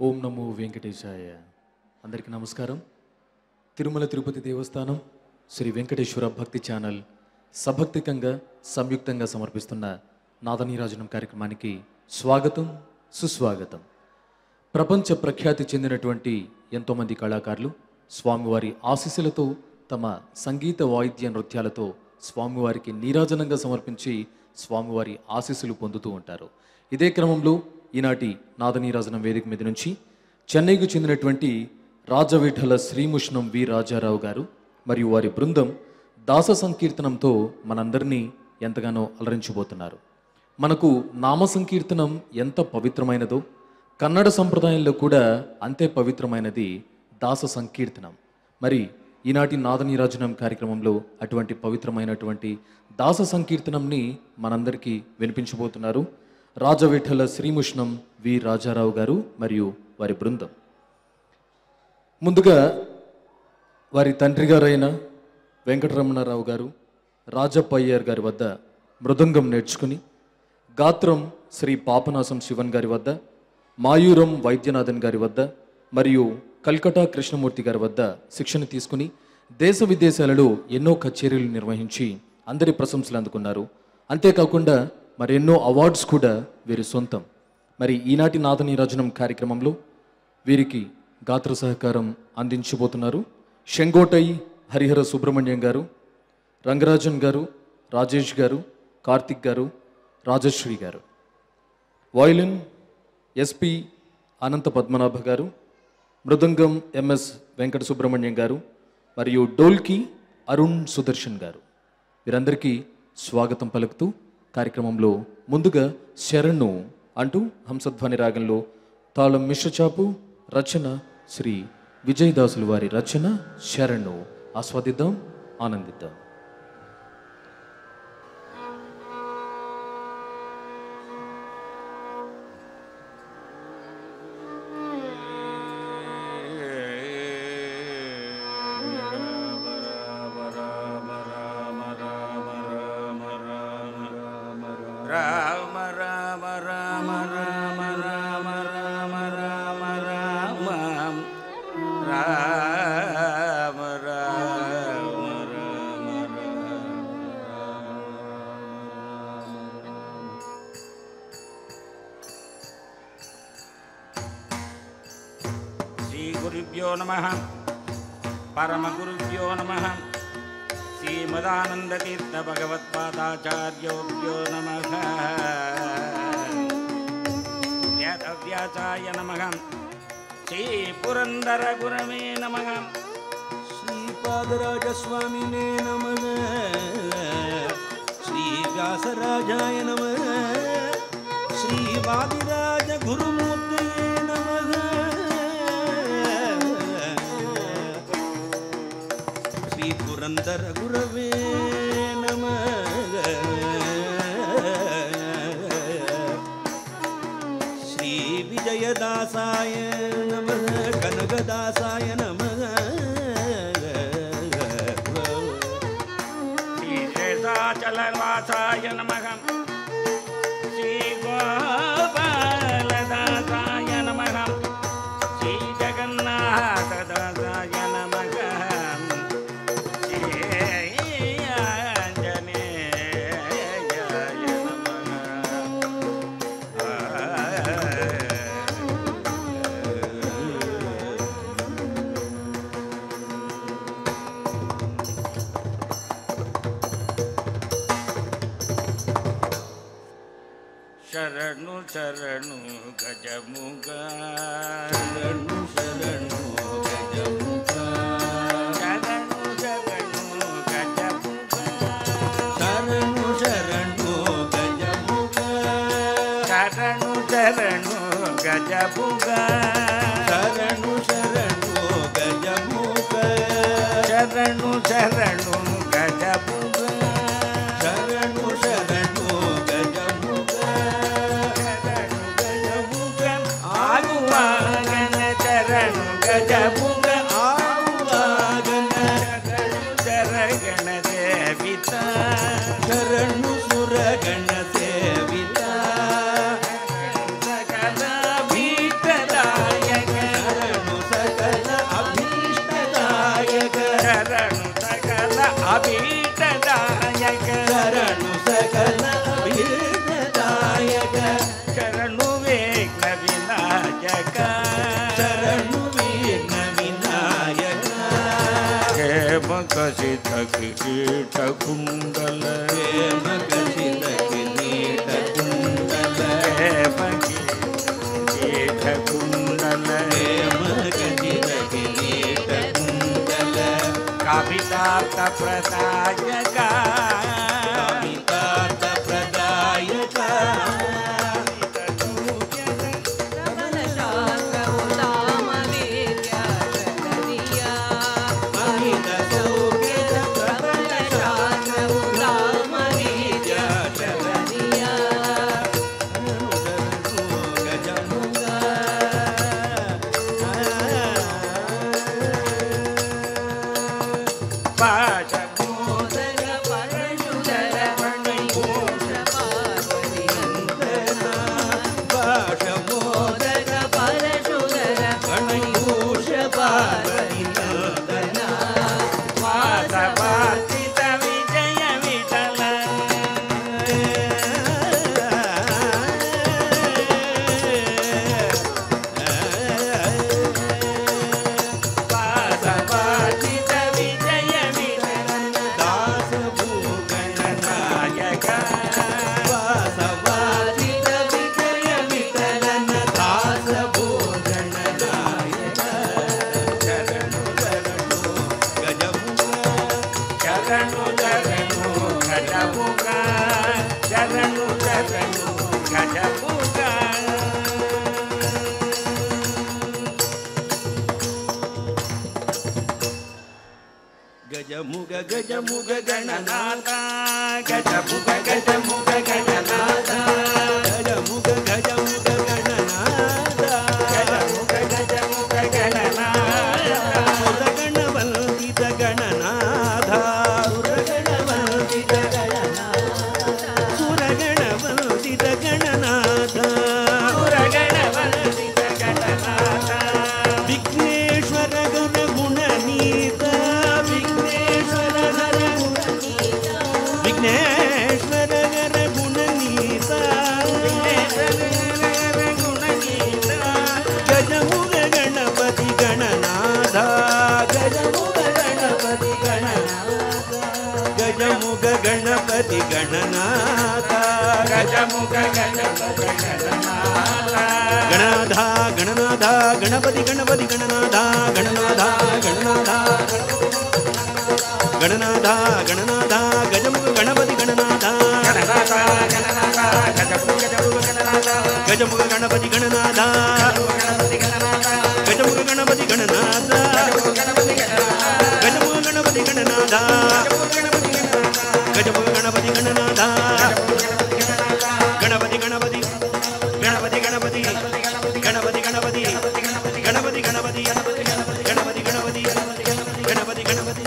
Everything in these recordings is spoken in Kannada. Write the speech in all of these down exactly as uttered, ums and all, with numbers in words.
ఓం నమో వెంకటేశాయ. అందరికీ నమస్కారం. తిరుమల తిరుపతి దేవస్థానం శ్రీ వెంకటేశ్వర భక్తి ఛానల్ సభక్తికంగా సంయుక్తంగా సమర్పిస్తున్న నాదనీరాజనం కార్యక్రమానికి స్వాగతం, సుస్వాగతం. ప్రపంచ ప్రఖ్యాతి చెందినటువంటి ఎంతోమంది కళాకారులు స్వామివారి ఆశీస్సులతో తమ సంగీత వాయిద్య నృత్యాలతో స్వామివారికి నీరాజనంగా సమర్పించి స్వామివారి ఆశీస్సులు పొందుతూ ఉంటారు. ఇదే క్రమంలో ఈనాటి నాదనీరాజనం వేదిక మీద నుంచి చెన్నైకు చెందినటువంటి రాజవిఠల శ్రీముష్ణం వి రాజారావు గారు మరియు వారి బృందం దాస సంకీర్తనంతో మనందరినీ ఎంతగానో అలరించబోతున్నారు. మనకు నామ సంకీర్తనం ఎంత పవిత్రమైనదో కన్నడ సంప్రదాయంలో కూడా అంతే పవిత్రమైనది దాస సంకీర్తనం. మరి ఈనాటి నాదనీరాజనం కార్యక్రమంలో అటువంటి పవిత్రమైనటువంటి దాస సంకీర్తనంని మనందరికీ వినిపించబోతున్నారు రాజవిఠల శ్రీముష్ణం వి రాజారావు గారు మరియు వారి బృందం. ముందుగా వారి తండ్రి గారైన వెంకటరమణారావు గారు రాజప్ప అయ్యర్ గారి వద్ద మృదంగం నేర్చుకుని, గాత్రం శ్రీ పాపనాశం శివన్ గారి వద్ద, మాయూరం వైద్యనాథన్ గారి వద్ద మరియు కల్కటా కృష్ణమూర్తి గారి వద్ద శిక్షణ తీసుకుని దేశ విదేశాలలో ఎన్నో కచేరీలు నిర్వహించి అందరి ప్రశంసలు అందుకున్నారు. అంతేకాకుండా మరెన్నో అవార్డ్స్ కూడా వీరి సొంతం. మరి ఈనాటి నాదనీరాజనం కార్యక్రమంలో వీరికి గాత్ర సహకారం అందించబోతున్నారు షెంగోటై హరిహర సుబ్రహ్మణ్యం గారు, రంగరాజన్ గారు, రాజేష్ గారు, కార్తిక్ గారు, రాజశ్రీ గారు. వయలిన్ ఎస్పి అనంత పద్మనాభ గారు, మృదంగం ఎంఎస్ వెంకట సుబ్రహ్మణ్యం గారు మరియు డోల్కి అరుణ్ సుదర్శన్ గారు. వీరందరికీ స్వాగతం పలుకుతూ కార్యక్రమంలో ముందుగా శరణు అంటూ హంసధ్వని రాగంలో తాళం మిశ్రచాపు, రచన శ్రీ విజయదాసులు వారి రచన శరణు. ఆస్వాదిద్దాం, ఆనందిద్దాం. రామ రామ రామ రామ రామ రామ రామ రామ రామ రామ రామ శ్రీ గురుభ్యో నమః పరమ గురుభ్యో నమః శ్రీమదానందతీర్థ భగవత్పాదాచార్యోభ్యో నమః వ్యాసాయ నమః శ్రీ పురందర గురవే నమః శ్రీపాదరాజస్వామినే నమః శ్రీ వ్యాసరాజాయ నమః శ్రీ వాదిరాజ గురుమూర్తయే నమః శ్రీ పురందర గురవే నమః శ్రీ విజయదాసాయ నమః కనకదాసాయ నమః శ్రీ శేషాచలవాసాయ నమః శ్రీ గోపాలదాసాయ నమః శ్రీ జగన్నాథదాసాయ నమః శరణు శరణు గజముగ శరణు శరణు గజముఖ శరణు శరణు గజముగ శరణు శరణు గజముఖ శరణు శరణు గజముగ శరణు శరణు గజముఖ శరణు శరణు గజముగ శరణు శరణు గజముఖ శరణు గజముగ ఆగువాగన శరణు గజముగ ఆగువాగన శరణు శరగణ దేవిత శరణు సురగణ సేవిత సకల భీతరాయ ಕಸಿತ ಕಿರೀಟ ಕುಂಡಲ ಹೇಮ ಕಸಿತ ಕಿರೀಟ ಕುಂಡಲ ಹೇಮ ಕಿರೀಟ ಕುಂಡಲ ಹೇಮ ಕಸಿತ ಕಿರೀಟ ಕುಂಡಲ ಕಾಮಿತಾರ್ಥ ಪ್ರದಾಯಕ ಕಾಮಿತಾರ್ಥ ಪ್ರದಾಯಕ ಗಜಮುಗ ಗಜಮುಗ ಗಣನಾಥ ಗಜಮುಗ ಗಜಮುಗ ಗಣನಾಥ ಗಜಮುಗ ಗಜಮುಗ ಗಣನಾಥ ಗಜಮುಗ ಗಜಮುಗ ಗಣನಾಥ ಸುರಗಣ ವಂದಿತ ಗಣನಾಥ ಸುರಗಣ ವಂದಿತ ಗಣನಾಥ ಸುರಗಣ ವಂದಿತ ಗಣನಾಥ ಸುರಗಣ ವಂದಿತ ಗಣನಾಥ ವಿಘ್ನೇಶ್ವರ ಗಣ ಗುಣನೀತ ವಿಘ್ನೇಶ್ವರ ಗಣ ಗುಣನೀತ ವಿಘ್ನೇಶ್ವರ ಗಣ ಗುಣನೀತ ಗುಣಗೀತ ಗಜಮುಗ ಗಣಪತಿ ಗಣನಾಥ ಗಜಮುಗ ಗಣಪತಿ ಗಣನಾಥ ಗಜಮುಗ ಗಣಪತಿ ಗಣನಾಥ ಗಜಮುಗ ಗಜಮುಗ ಗಣನಾಥ ಗಣನಾಥ ಗಣನಾಥ ಗಣಪತಿ ಗಣಪತಿ ಗಣನಾಥ ಗಣನಾಥ ಗಣನಾಥ ಗಣನಾಥ ಗಣನಾಥ ಗಜಮುಗ ಗಣಪತಿ ಗಣನಾಥ ಗಣನಾಥ ಗಣನಾಥ ಗಜಮುಗ ಗಜಮುಗ ಗಣನಾಥ ಗಜಮುಗ ಗಣಪತಿ ಗಣನಾಥ ಗಣಪತಿ ಗಣನಾಥ ಗಜಮುಗ ಗಣಪತಿ ಗಣನಾಥ ಗಣಪತಿ ಗಣನಾಥ ಗಜಮುಗ ಗಣಪತಿ ಗಣನಾಥ ಗಜಮುಗ ಗಣಪತಿ ಗಣನಾಥ ಗಣಪತಿ ಗಣಪತಿ ಗಣಪತಿ ಗಣಪತಿ ಗಣಪತಿ ಗಣಪತಿ ಗಣಪತಿ ಗಣಪತಿ ಗಣಪತಿ ಗಣಪತಿ ಗಣಪತಿ ಗಣಪತಿ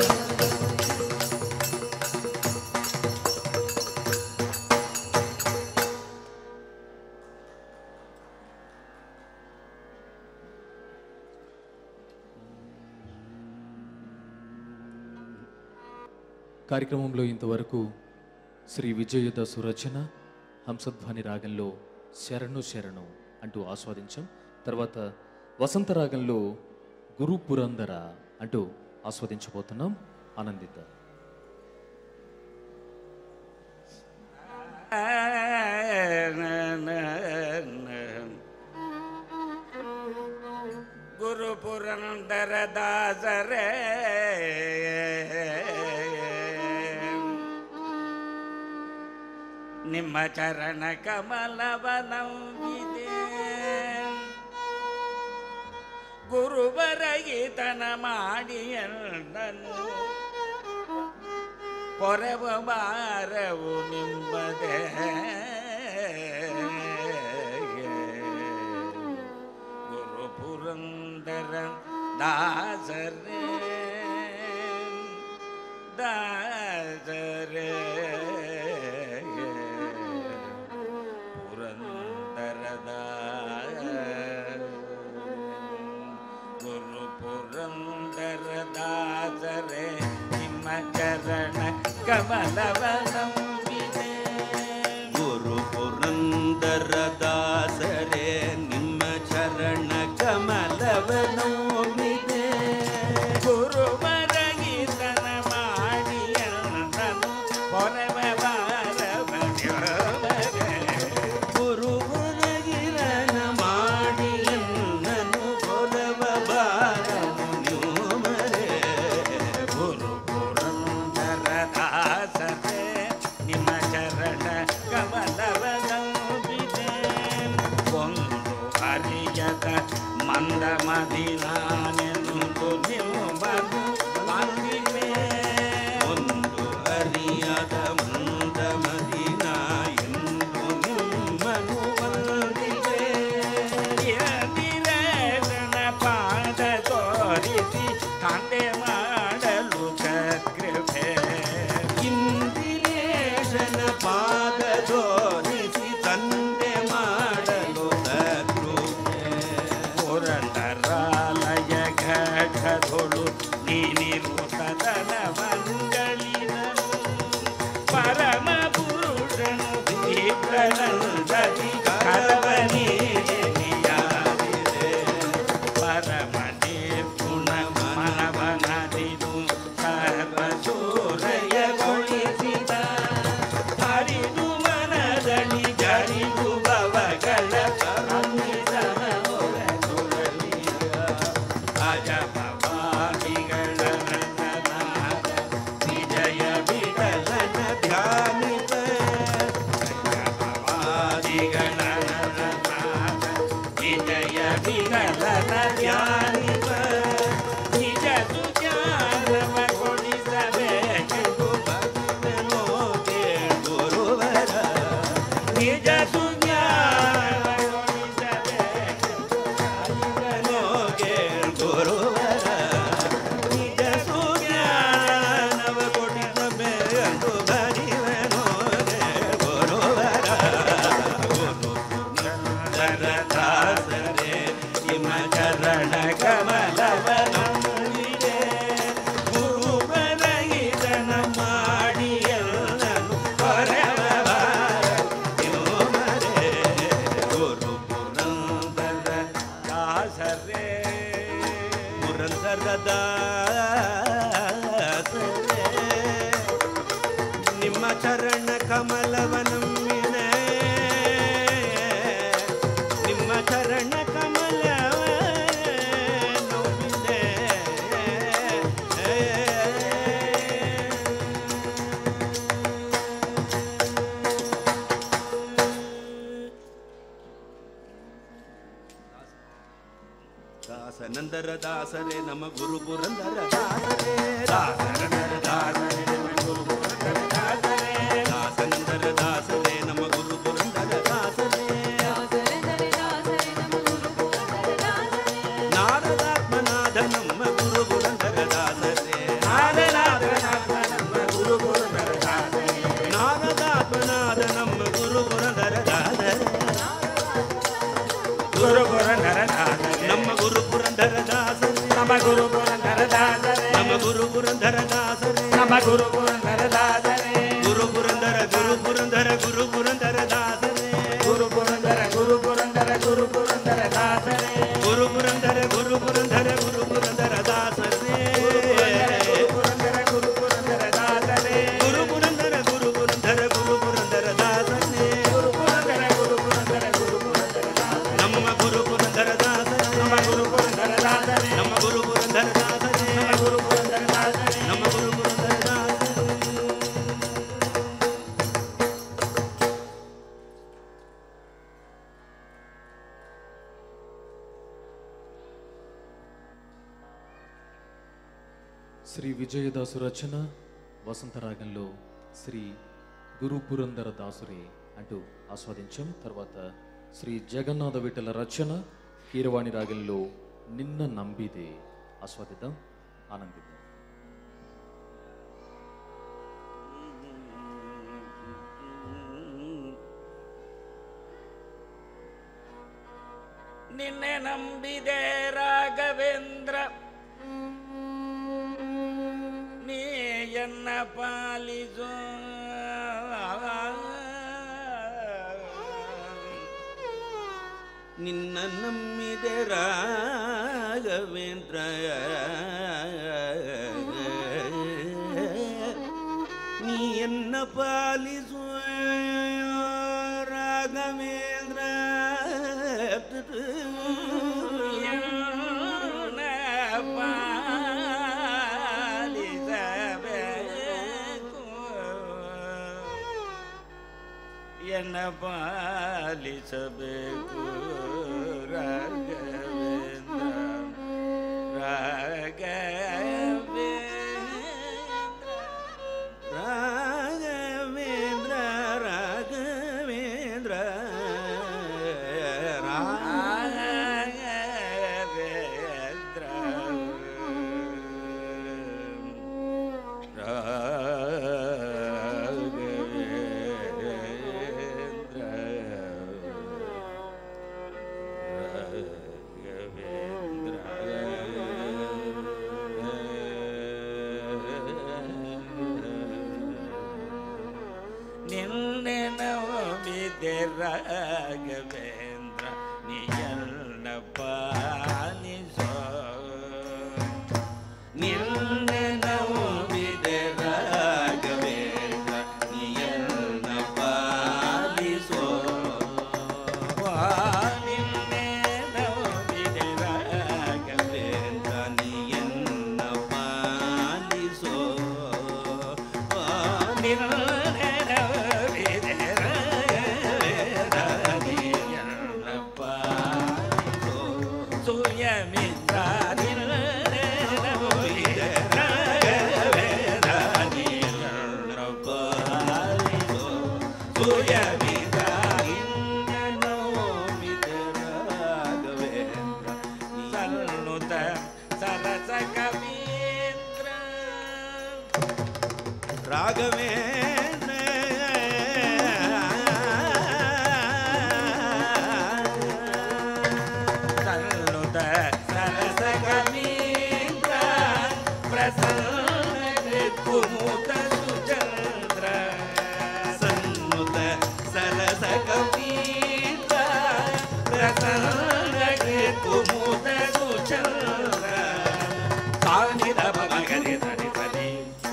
కార్యక్రమంలో ఇంతవరకు శ్రీ విజయదసు రచన హంసధ్వని రాగంలో శరణు శరణు అంటూ ఆస్వాదించాం. తర్వాత వసంత రాగంలో గురు పురందర అంటూ ఆస్వాదించబోతున్నాం. ఆనందిద్దాం. ಗುರು ಪುರಂದರ ದಾಸರೇ ನಿಮ್ಮ ಚರಣ ಕಮಲವನವಿದೆ ಗುರುವರಗಿತನ ಮಾಡಿಯನ್ನನು ಪೊರೆವ ಬಾರವು ನಿಮ್ಮದೇ ಗುರು ಪುರಂದರ ದಾಸರೇ ದಾಸರೇ ಪುರಂದರ ಗುರು ಪುರಂದರ ದಾಸರೇ ನಿಮ್ಮ ಚರಣ ಕಮಲವನವಿದೆ ಗುರು ಪುರಂದರ ದಾಸರೇ ನಿಮ್ಮ ಚರಣ ಕಮಲವನವಿದೆ ಗುರುವರಗಿತನ ದಾಸನಂದರ ದಾಸರೇ ನಮ ಗುರು ಪುರಂದರ ದಾಸರೇ ದಾಸನಂದರ ದಾಸರೇ ನಮ ಗುರು ಪುರಂದರ ದಾಸರೇ ದಾಸನಂದರ ದಾಸರೇ ನಮ ಗುರು ಪುರಂದರ ದಾಸರೇ ನಾರದಾತ್ಮನಾಥ ನಮ್ಮ ಗುರು ಪುರಂದರ ದಾಸರೇ ನಾರದಾತ್ಮನಾಥ ನಮ್ಮ ಗುರು ಪುರಂದರ ದಾಸರೇ ನಾರದಾತ್ಮನಾಥ ನಮ್ಮ ಗುರು ಪುರಂದರ ದಾಸರೇ ಗುರು ಪುರಂದರ ದಾಸರೇ ನಮ್ಮ ಗುರು ಪುರಂದರ ದಾಸರೇ ನಮ್ಮ ಗುರು ಪುರಂದರ ದಾಸರೇ ನಮ್ಮ ಗುರು ಪುರಂದರ ದಾಸರೇ ನಮ್ಮ ಗುರು ಪುರಂದರ ದಾಸರೇ ಗುರು ಪುರಂದರ ಗುರು ಪುರಂದರ ಗುರು ಪುರಂದರ ದಾಸರೇ ಗುರು ಪುರಂದರ ಗುರು ಪುರಂದರ ಗುರು ಪುರಂದರ ದಾಸರೇ ಗುರು ಪುರಂದರ ಗುರು ಪುರಂದರ ಗುರು ಪುರಂದರ ದಾಸರೇ ಗುರು ಪುರಂದರ ಗುರು ಪುರಂದರ ದಾಸರೇ ಗುರು ಪುರಂದರ ಗುರು ಪುರಂದರ ಗುರು ಪುರಂದರ ದಾಸರೇ ಗುರು ಪುರಂದರ ಗುರು ಪುರಂದರ ಗುರು ಪುರಂದರ ದಾಸರೇ ನಮ್ಮ ಗುರು ಪುರಂದರ ದಾಸರೇ ನಮ್ಮ ಗುರು ಪುರಂದರ ದಾಸರೇ ನಮ್ಮ ಗುರು ಪುರಂದರ ದಾಸರೇ ನಮ್ಮ ಗುರು ಪುರಂದರ ದಾಸರೇ ನಮ್ಮ ಗುರು ಪುರಂದರ ದಾಸರೇ. శ్రీ విజయదాసు రచన వసంతరాగంలో శ్రీ గురు పురందర దాసురే అంటూ ఆస్వాదించాం. తర్వాత శ్రీ జగన్నాథ విఠల రచన కీరవాణి రాగంలో నిన్న నంబిదే ఆస్వాదిద్దాం, ఆనందిద్దాం. ನಿನ್ನೆ ನಂಬಿದೆ ರಾಘವೇಂದ್ರ ನೀಯನ್ನ ಪಾಲಿಸೋ ನಿನ್ನ ನಂಬಿದೆ ರಾಘವೇಂದ್ರ ನೀಯನ್ನ ಪಾಲಿಸೋ ರಾಘವೇಂದ್ರ ಎನ್ನ ಪಾಲಿಸಬೇಕು ರಾಘವೇಂದ್ರ ರಾಘವೇಂದ್ರ ರಾಘವೇಂದ್ರ ರಾಘವೇಂದ್ರ ರಾಘವೇಂದ್ರ ನಿನ್ನೆ ನಂಬಿದೆ ರಾಘವೇಂದ್ರ ನೀಯನ್ನ ಪಾಲಿಸೋ ನಿನ್ನೆ ನಂಬಿದೆ ರಾಘವೇಂದ್ರ ನೀಯನ್ನ ಪಾಲಿಸೋ ನಿನ್ನೆ ನಂಬಿದೆ ರಾಘವೇಂದ್ರ ನೀಯನ್ನ ராகவேந்திர தன்னுத சரச கவீந்திர பிரசன்ன குமுத சுச்சந்திர சன்னுத சரச கவீந்திர பிரசன்ன குமுத சுச்சந்திர சானித மகரி தனி தனி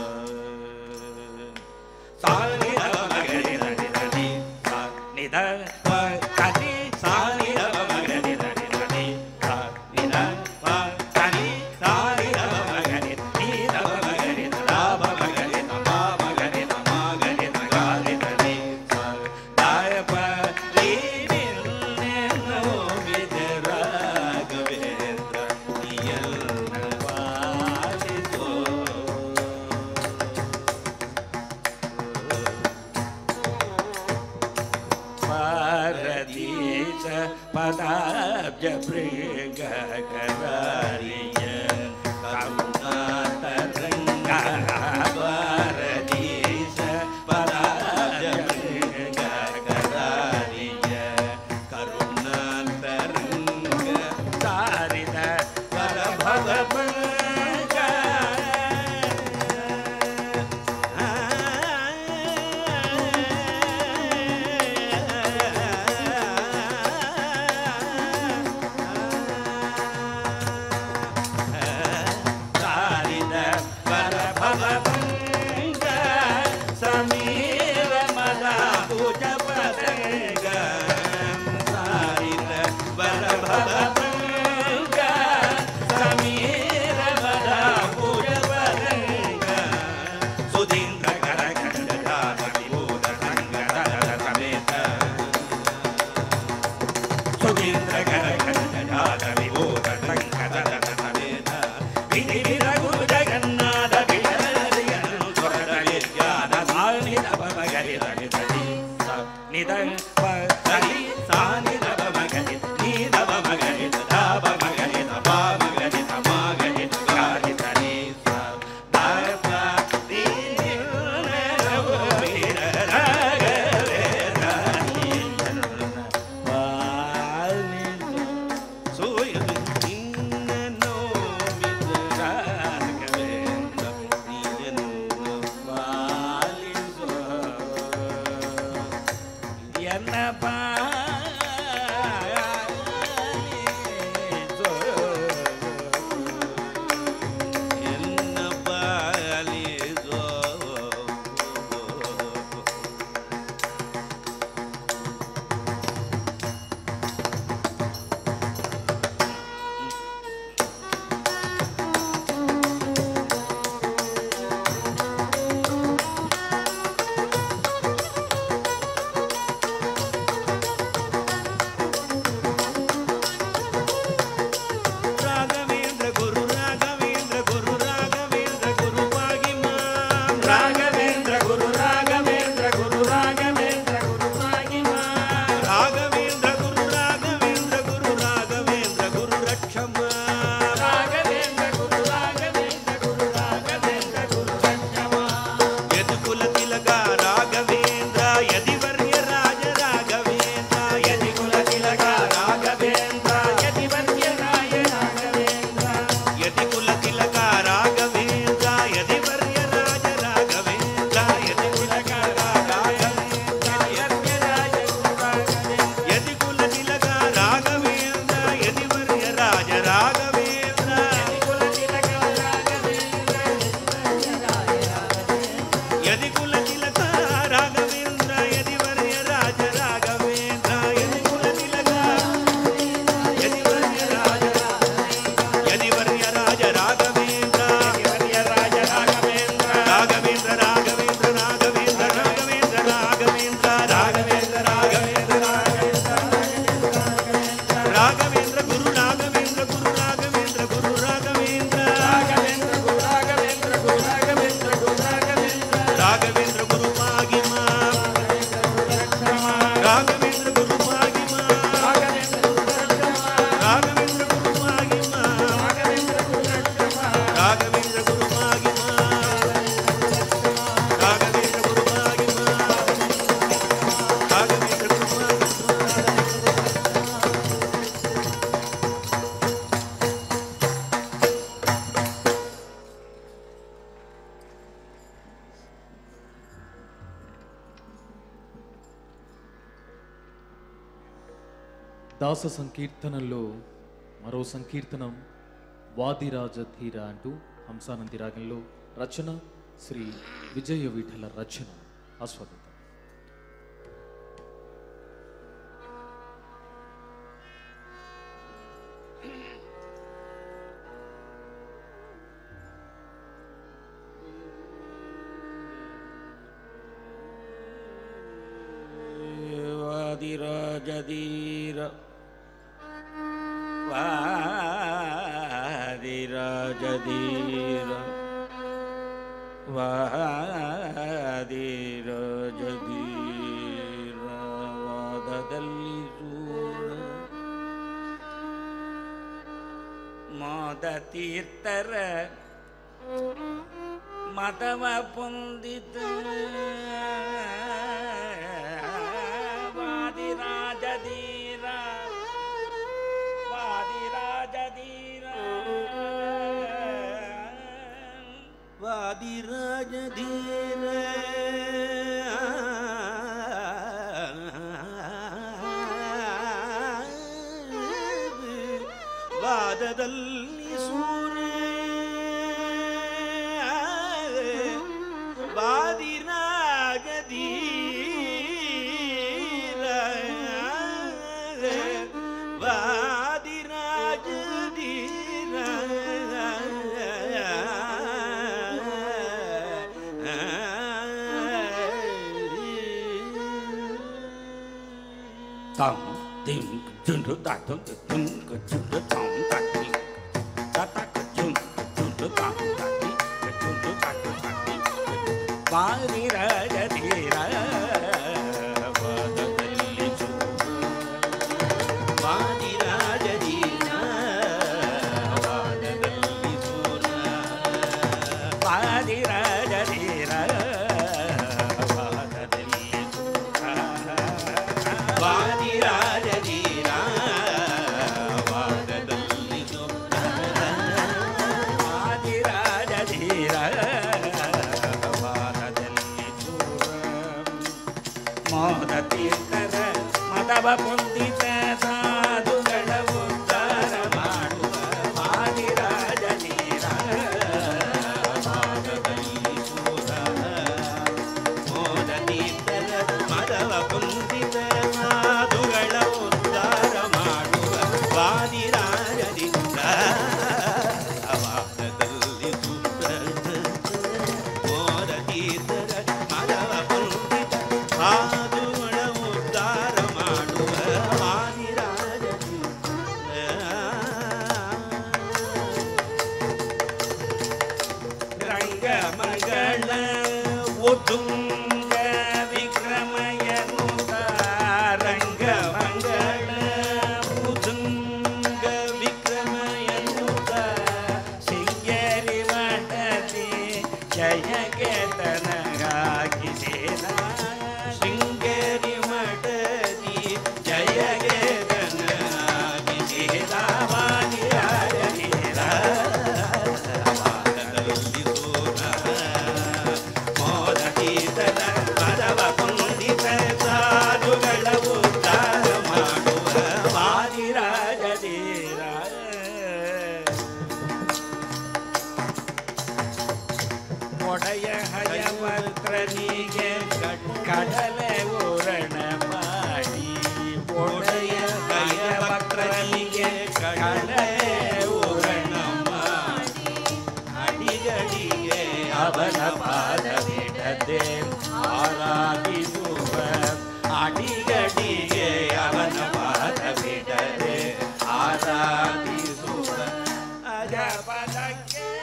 சானித மகரி தனி தனி நித தனி சானித மகரி தனி தனி நித தனி சானித மகரி நீத மகரி தாப மகரி தமா மகரி தமா மகரி மகரி தனி தாயப ரீனில் நோ விதராகவேந்திர நியல் வாசிதோ பாரதீச பதாப்ஜ பிரிக கராரிய கருணாதரங்க பாரதீச பதாப்ஜ பிரிக கராரிய கருணாந்தரங்க சாரித பரபவபங்க சாரித பரபவபங்க சமீர மதா பூஜ பதங்க சாரித வரபவங்க சமீர மதா பூஜ பதங்க சுதீந்திர கரகண்டா விபூத சங்கட சமேத சுதீந்திர கரகண்டநாத விபூத சங்கட சமேத விதி விரகுரு ஜகநாத விரதியன் சுரதலி ஞான சாநித பமகரி தனி தனி நித பரி சாநித பமகரி நீத பமகரி தாப மகரி தபா மகரி தமா கரி காரி தனி தாப தீனில் நவோ வீர ராகவே ராணி வாலி சோயது இன்னனோ விதராகவேந்திர దాస సంకీర్తనల్లో మరో సంకీర్తనం వాదిరాజ ధీర అంటూ హంసానంది రాగంలో రచన శ్రీ విజయ విఠల రచన. ఆస్వాదిద్దాం. వాదిరాజధీర వాదిరాజధీర ವಾದಿರಾಜಧೀರ ವಾದದಲ್ಲಿ ಸೂರ ಮೋದ ತೀರ್ಥರ ಮತವ ಪೊಂದಿತ ವಾದಿರಾಜಧೀರ ವಾದಿರಾಜಧೀರ ವಾದಿರಾಜಧೀರ ವಾದದಲ್ಲಿ ಸೂರ್ಯ ವಾದಿರಾಜಧೀರ ವಾದಿರಾಜಧೀರ tam tim chun tu ta tum tum ka chun tu tam ta ti ta ta ka chun chun tu tam ta ti ka chun tu ta tu ta ti ವಾದಿರಾಜಧೀರ ವಾದದಲ್ಲಿ ಸೂರ ವಾದಿರಾಜಧೀರ ವಾದದಲ್ಲಿ ಸೂರ ವಾದಿರಾಜಧೀರ ವಾದದಲ್ಲಿ ಸೂರ ವಾದಿರಾಜಧೀರ ವಾದದಲ್ಲಿ ಸೂರ ವಾದಿರಾಜಧೀರ ಮೋದ ತೀರ್ಥರ ಮತವ ಪೊಂದಿತ ಸಾಧುಗಳ ಉದ್ಧಾರ ಮಾಡುವ ವಾದಿರಾಜಧೀರ ವಾದದಲ್ಲಿ ಸೂರ ಮೋದ ತೀರ್ಥರ ಮತವ ಪೊಂದಿತ ಸಾಧುಗಳ ಉದ್ಧಾರ ಮಾಡುವ ವಾದಿರಾಜಧೀರ ವಾದದಲ್ಲಿ ಸೂರ ಮೋದ ತೀರ್ಥರ ಮತವ ಪೊಂದಿತ ಸಾಧುಗಳ ಉದ್ಧಾರ ಮಾಡುವ ವಾದಿರಾಜಧೀರ ರಂಗ ಮಗಳ ಉತ್ತುಂಗ ವಿಕ್ರಮಯನುತ ರಂಗ ಮಂಗಳ ಉತ್ತುಂಗ ವಿಕ್ರಮಯನುತ ಸಿಂಗೇರಿ ಮಠದಿ ಜಯ ಕೇತನಗಾಗಿ ಸೇನಾ ಶೃಂಗೇರಿ ಮಠದಿ ಜಯ ಕೇತನಗಾಗಿ ಸೇನಾ ವಾದಿರಾಜಧೀರ ವಾದದಲ್ಲಿ ಸೂರ ಮೋದ ತೀರ್ಥರ ಪದವ ಪೊಂದಿತ ಸಾಧುಗಳ ಉದ್ಧಾರ ಮಾಡುವ ವಾದಿರಾಜಧೀರ ಒಡೆಯ ಹಯವಕ್ರನಿಗೆ ಕಡಲೆ ಊರಣ ಮಾಡಿ ಒಡೆಯ ಹಯವಕ್ರನಿಗೆ ಕಡಲೆ ಊರಣ ಮಾಡಿ ಅಡಿಗಡಿಗೆ ಅವನ ಪಾದ ಬಿಡದೆ ಆರಾಧಿಸುವ ಅಡಿಗಡಿಗೆ ಅವನ ಪಾದ ಬಿಡದೆ ಆರಾಧಿಸುವ ಅಜಪದಕ್ಕೆ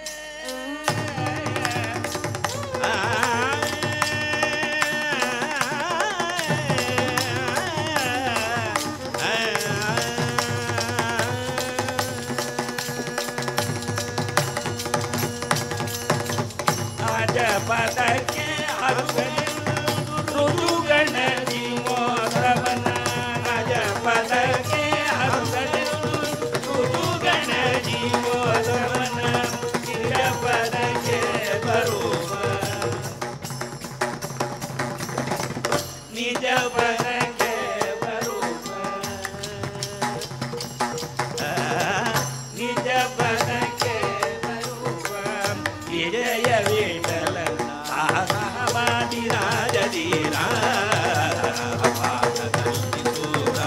ಪದಕ್ಕೆ ಋತುಗಣ ಜೀವೋತ್ಸವನ ರಾಜ ಪದಕ್ಕೆ ಋತುಗಣ ಜೀವೋತ್ಸವನ ನಿಜ ಪದಕ್ಕೆ ಬರುವ ನಿಜ ಪದಕ್ಕೆ ಬರುವ ವಿಜಯ ವಿಠಲ ವಾದಿರಾಜ ಧೀರ ಪಾದದಲ್ಲಿ ದೂರ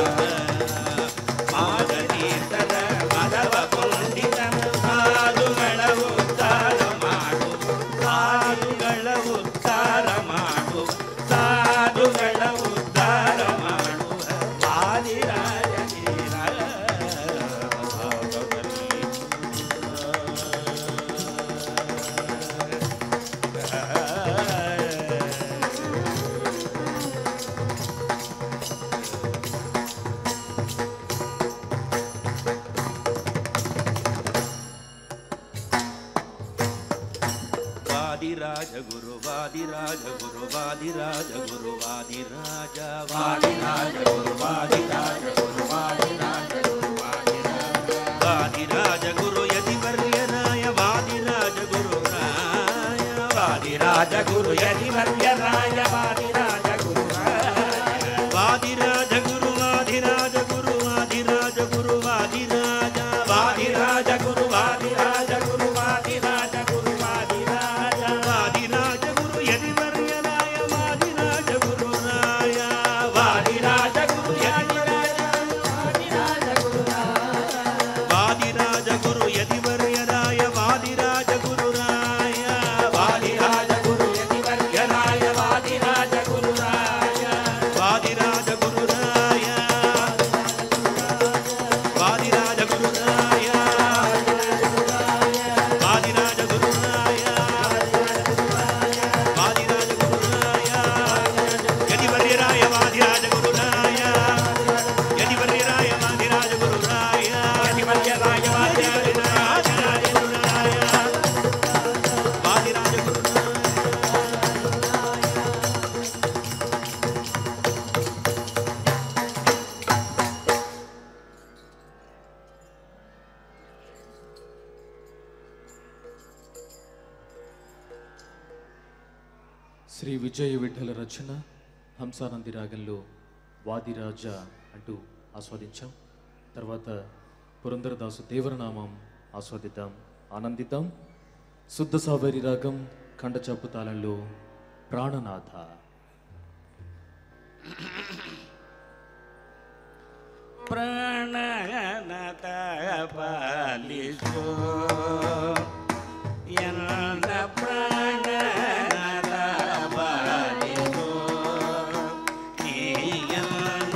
ಮಾದತೀರ್ಥದ ಮದವ ಪಂಡಿತ ಸಾಧುಗಳ ಉದ್ಧಾರ ಮಾಡು ಸಾಧುಗಳ ಉದ್ಧಾರ ಮಾಡು ಸಾಧುಗಳ ಉದ್ಧಾರ ಮಾಡು ವಾದಿರಾಜ ಧೀರ ಪಾದದಲ್ಲಿ ವಾದಿರಾಜ ಗುರು ವಾದಿರಾಜ ಗುರು ವಾದಿರಾಜ ಗುರು ವಾದಿರಾಜ ವಾದಿರಾಜ ಗುರು ವಾದಿರಾಜ ಗುರು ವಾದಿರಾಜ ಗುರು ವಾದಿರಾಜ ವಾದಿರಾಜ ಗುರು ಯತಿವರ್ಯರಾಯ ವಾದಿರಾಜ ಗುರು ರಾಯ ವಾದಿರಾಜ ಗುರು ಯತಿವರ್ಯರಾಯ ವಾದಿರಾಜ ಗುರು ರಾಯ ವಾದಿರಾಜ ಗುರು ವಾದಿರಾಜ ಗುರು ವಾದಿರಾಜ ಗುರು ವಾದಿರಾಜ ವಾದಿರಾಜ ಗುರು ವಾದಿರಾಜ ಗುರು ವಾದಿರಾಜ ಗುರು ವಾದಿರಾಜ ವಾದಿರಾಜ ಗುರು ಯತಿವರ್ಯರಾಯ ವಾದಿರಾಜ ಗುರು ರಾಯ ವಾದಿರಾಜ ಗುರು ವಾದಿರಾಜ ಗುರು ವಾದಿರಾಜ ಗುರು ಯತಿವರ್ಯರಾಯ ವಾದಿರಾಜ ಗುರು ರಾಯ ವಾದಿರಾಜ ಗುರು ಯತಿವರ್ಯರಾಯ ವಾದಿರಾಜ ಗುರು ರಾಯ ವಾದಿರಾಜ ಗುರು ರಾಯ ವಾದಿರಾಜ ಗುರು ರಾಯ ವಾದಿರಾಜ ಗುರು ರಾಯ ವಾದಿರಾಜ ಗುರು ರಾಯ ಯತಿವರ್ಯರಾಯ ವಾದಿರಾಜ ಗುರು ರಾಯ ಯತಿವರ್ಯರಾಯ ವಾದಿರಾಜ ಗುರು ರಾಯ ಯತಿವರ್ಯರಾಯ ವಾದಿರಾಜ ಗುರು ರಾಯ ವಾದಿರಾಜ ಗುರು శ్రీ విజయ విఠల రచన హంసానంది రాగంలో వాదిరాజ అంటూ ఆస్వాదించాం. తర్వాత పురంధరదాసు దేవరనామం ఆస్వాదిద్దాం, ఆనందిద్దాం. శుద్ధ సావేరి రాగం ఖండచప్పు తాళంలో ప్రాణనాథ. ಪ್ರಾಣನಾಥ ಪಾಲಿಸೋ ಎನ್ನ ಪ್ರಾಣನಾಥ ಪಾಲಿಸೋ ನೀಯನ್ನ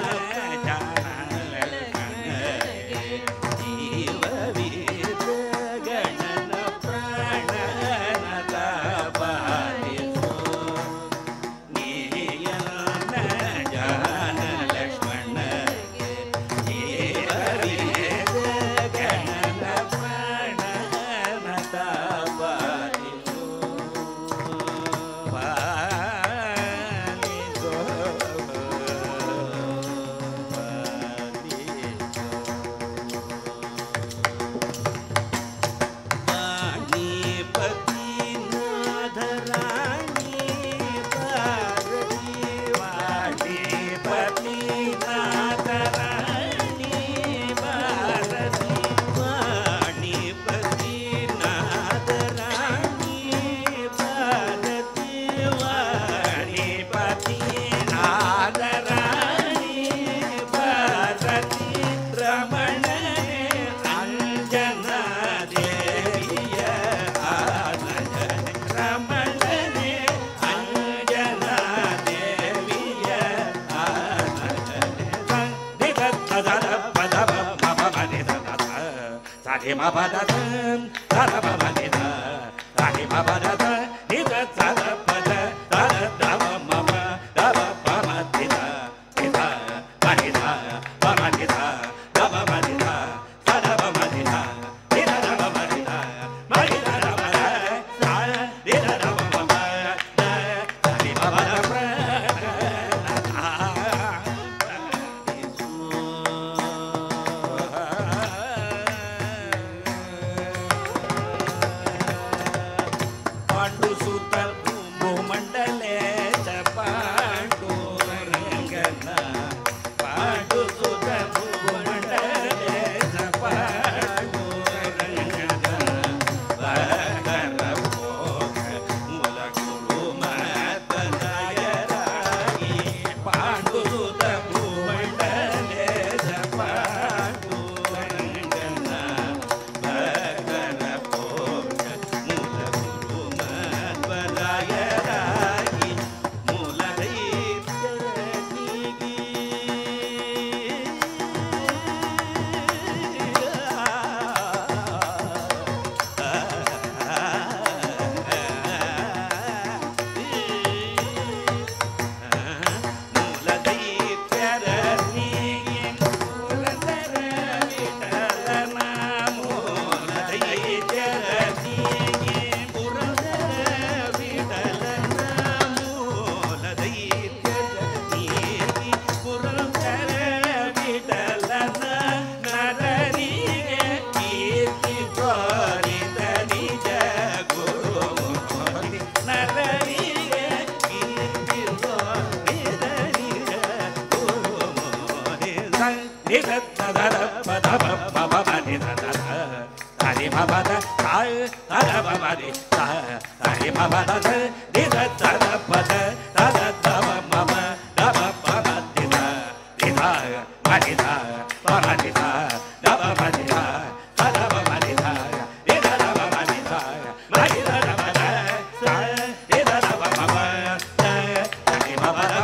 ಜಾಣಲಕನಗೆ ಜೀವವೀರ ಗಣನ ಪ್ರಾಣನಾಥ ಪಾಲಿಸೋ ನೀಯನ್ನ ಜಾಣ ಲಕ್ಷ್ಮಣಗೆ ಜೀವವೀರ ಗಣನ ಪ್ರಾಣನಾಥ ಪಾಲಿಸೋ ಪಾಲಿಸೋ ma ba da da da da ba ma ni da da ni ma ba da da ni da da da ba da da da da ma ma ma da ba ba ma ni da ni da ba ni da ba ma ni da da ba ma ni da da da ba ma ni da ni da da ba ma ni da ma ni da da ba da da ni da da ba ma ma da da ni ma ba da pra tada babadi sa sari babada dida tada pada tada dava mama dava babadi da dida madida babadi da dava madida tada babadi da dida dava madida madida dava da sa dida dava mama sari babada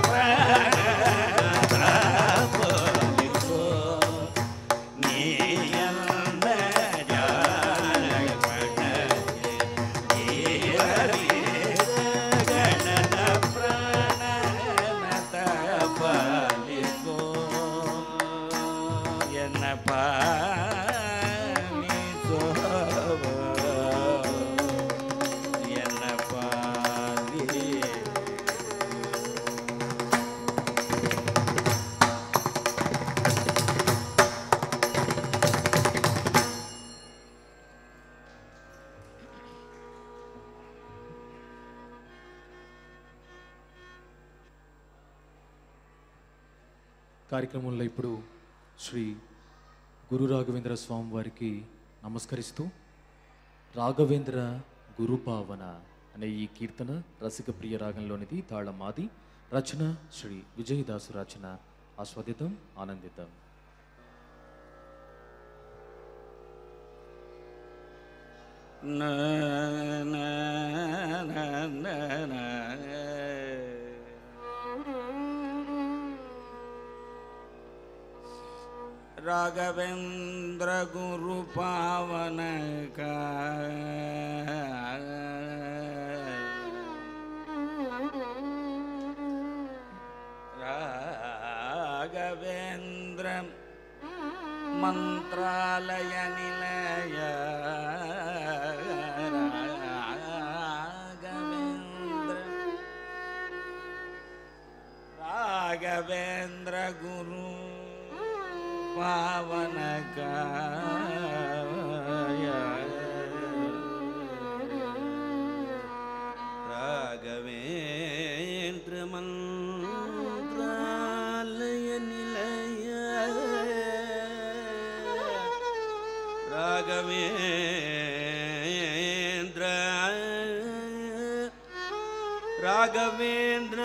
కార్యక్రమంలో ఇప్పుడు శ్రీ గురు రాఘవేంద్ర స్వామి వారికి నమస్కరిస్తూ రాఘవేంద్ర గురుపావన అనే ఈ కీర్తన రసిక ప్రియ రాగంలోనిది తాళమాది రచన శ్రీ విజయదాసు రచన ఆస్వాదితం ఆనందితం. राघवेंद्र गुरु पावन का राघवेंद्र मंत्रालय निलय राघवेंद्र राघवेंद्र गुरु पावन काया राघवेंद्र मंत्रालय निलय राघवेंद्र राघवेंद्र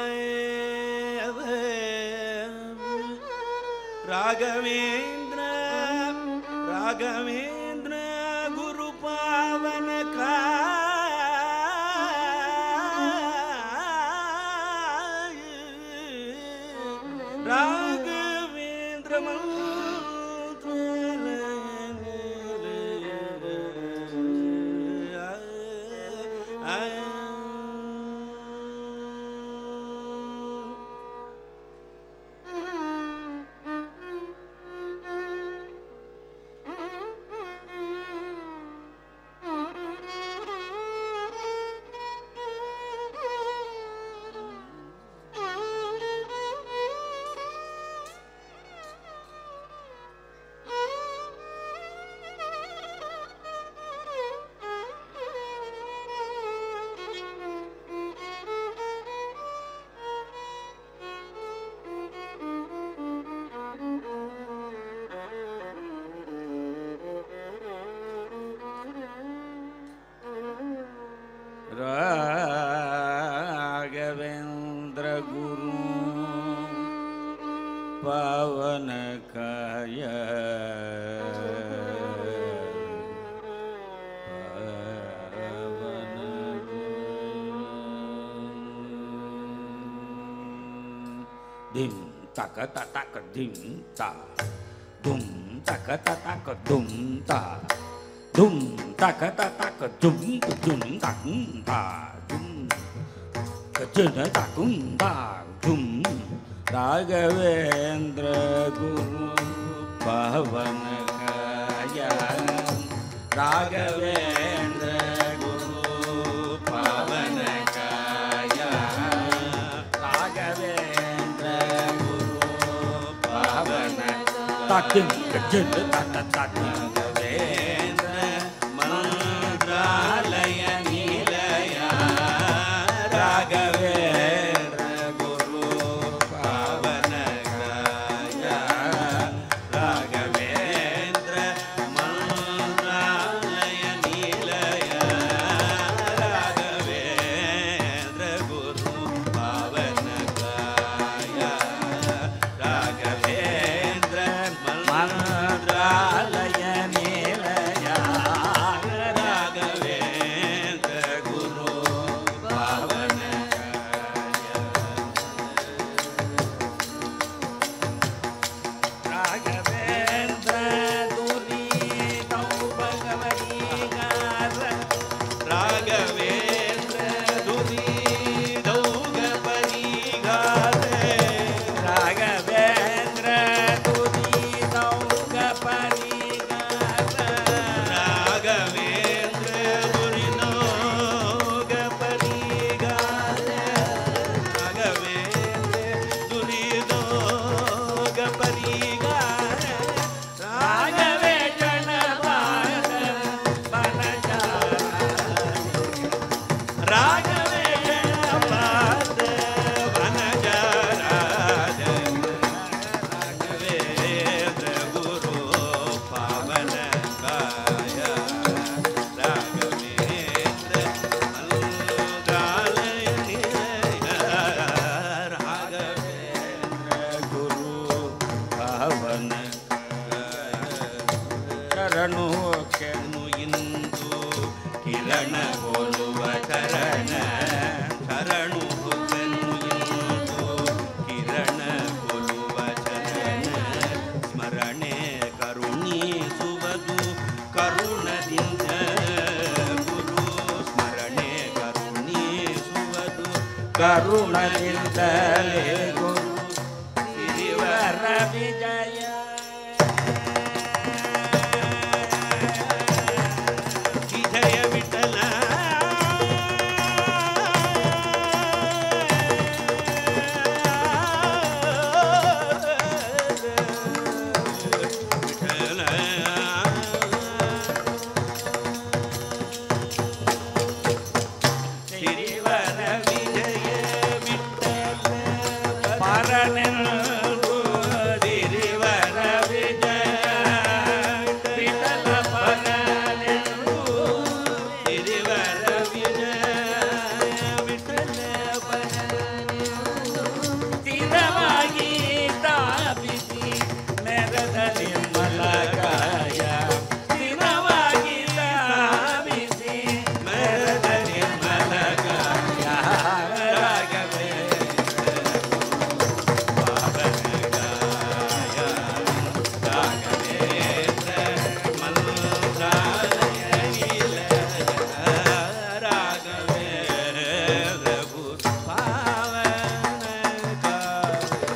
राघवेंद्र राघवेंद्र गुरु पावन का राघवेंद्र राघवेंद्र गुरु पावन काय पावन dim tak tak tak dim ta dum tak tak tak dum ta dum tak tak tak dum dum tak ta dum kecil tak ta dum Raghavendra गुरु पावन काया राघवेंद्र गुरु पावन काया राघवेंद्र गुरु पावन ताकिन कचन तात तात राघवेंद्र मंत्रालय निलय राघवेंद्र गुरु पावन काया राघवेंद्र मंत्रालय निलय ರಾಘವೇಂದ್ರ ದುರಿದೌಗ ಪರಿಗಾದ ರಾಘವೇಂದ್ರ ದುರಿದೌಗ ಪರಿಗಾದ ರಾಘವೇಂದ್ರ ದುರಿದೌಗ ಪರಿಗಾದ ರಾಘವೇಂದ್ರ ದುರಿದೌಗ ಪರಿಗಾದ ರಾಘವೇಂದ್ರ ಬಾದ ಬನಜ ರಾಘವೇಂದ್ರ ಪಾದ ವನಜ ರಾಜ ರಾಘವೇಂದ್ರ ಗುರು ಪಾವನ ಕಾಯ ರಾಘವೇಂದ್ರ ಅಲ್ಗಾಲಯ ನಿಲಯ ರಾಘವೇಂದ್ರ ಗುರು ಪಾವನ ಶರಣು ಕೆಣು ಇಂದು ಕಿರಣ ಹೋಲುವ ಚರಣ ಶರಣು ಕೆಣು ಇಂದು ಕಿರಣ ಹೋಲುವ ಚರಣ ಸ್ಮರಣೆ ಕರುಣಿಸುವುದು ಕರುಣದಿಂದ ಗುರು ಸ್ಮರಣೆ ಕರುಣಿಸುವುದು ಕರುಣದಿಂದಲೇ ಗುರು ಸಿರಿವರ ವಿಜಯ ವಿಜಯ ವಿಠಲ ವಿಠಲ ಸಿರಿವರ ವಿಜಯ ವಿಠಲ ಪರನೆಂದು ಸಿರಿವರ ವಿಜಯ ವಿಠಲ ಪರನೆಂದು ಸಿರಿವರ ವಿಜಯ ವಿಠಲ ಪರನೆಂದು ಸ್ಥಿರವಾಗಿ ತಾಪಿಸಿ ಮೆರೆದ ನಿರ್ಮಲ ಕಾಯ ಸ್ಥಿರವಾಗಿ ತಾಪಿಸಿ ಮೆರೆದ ನಿರ್ಮಲ ಕಾಯ ರಾಘವೇಂದ್ರ ಪಾವನ ಕಾಯ ರಾಘವೇಂದ್ರ ಮಂತ್ರಾಲಯ ನಿಲಯ ರಾಘವೇಂದ್ರ ಗುರು ಪಾವನ ಕಾಯ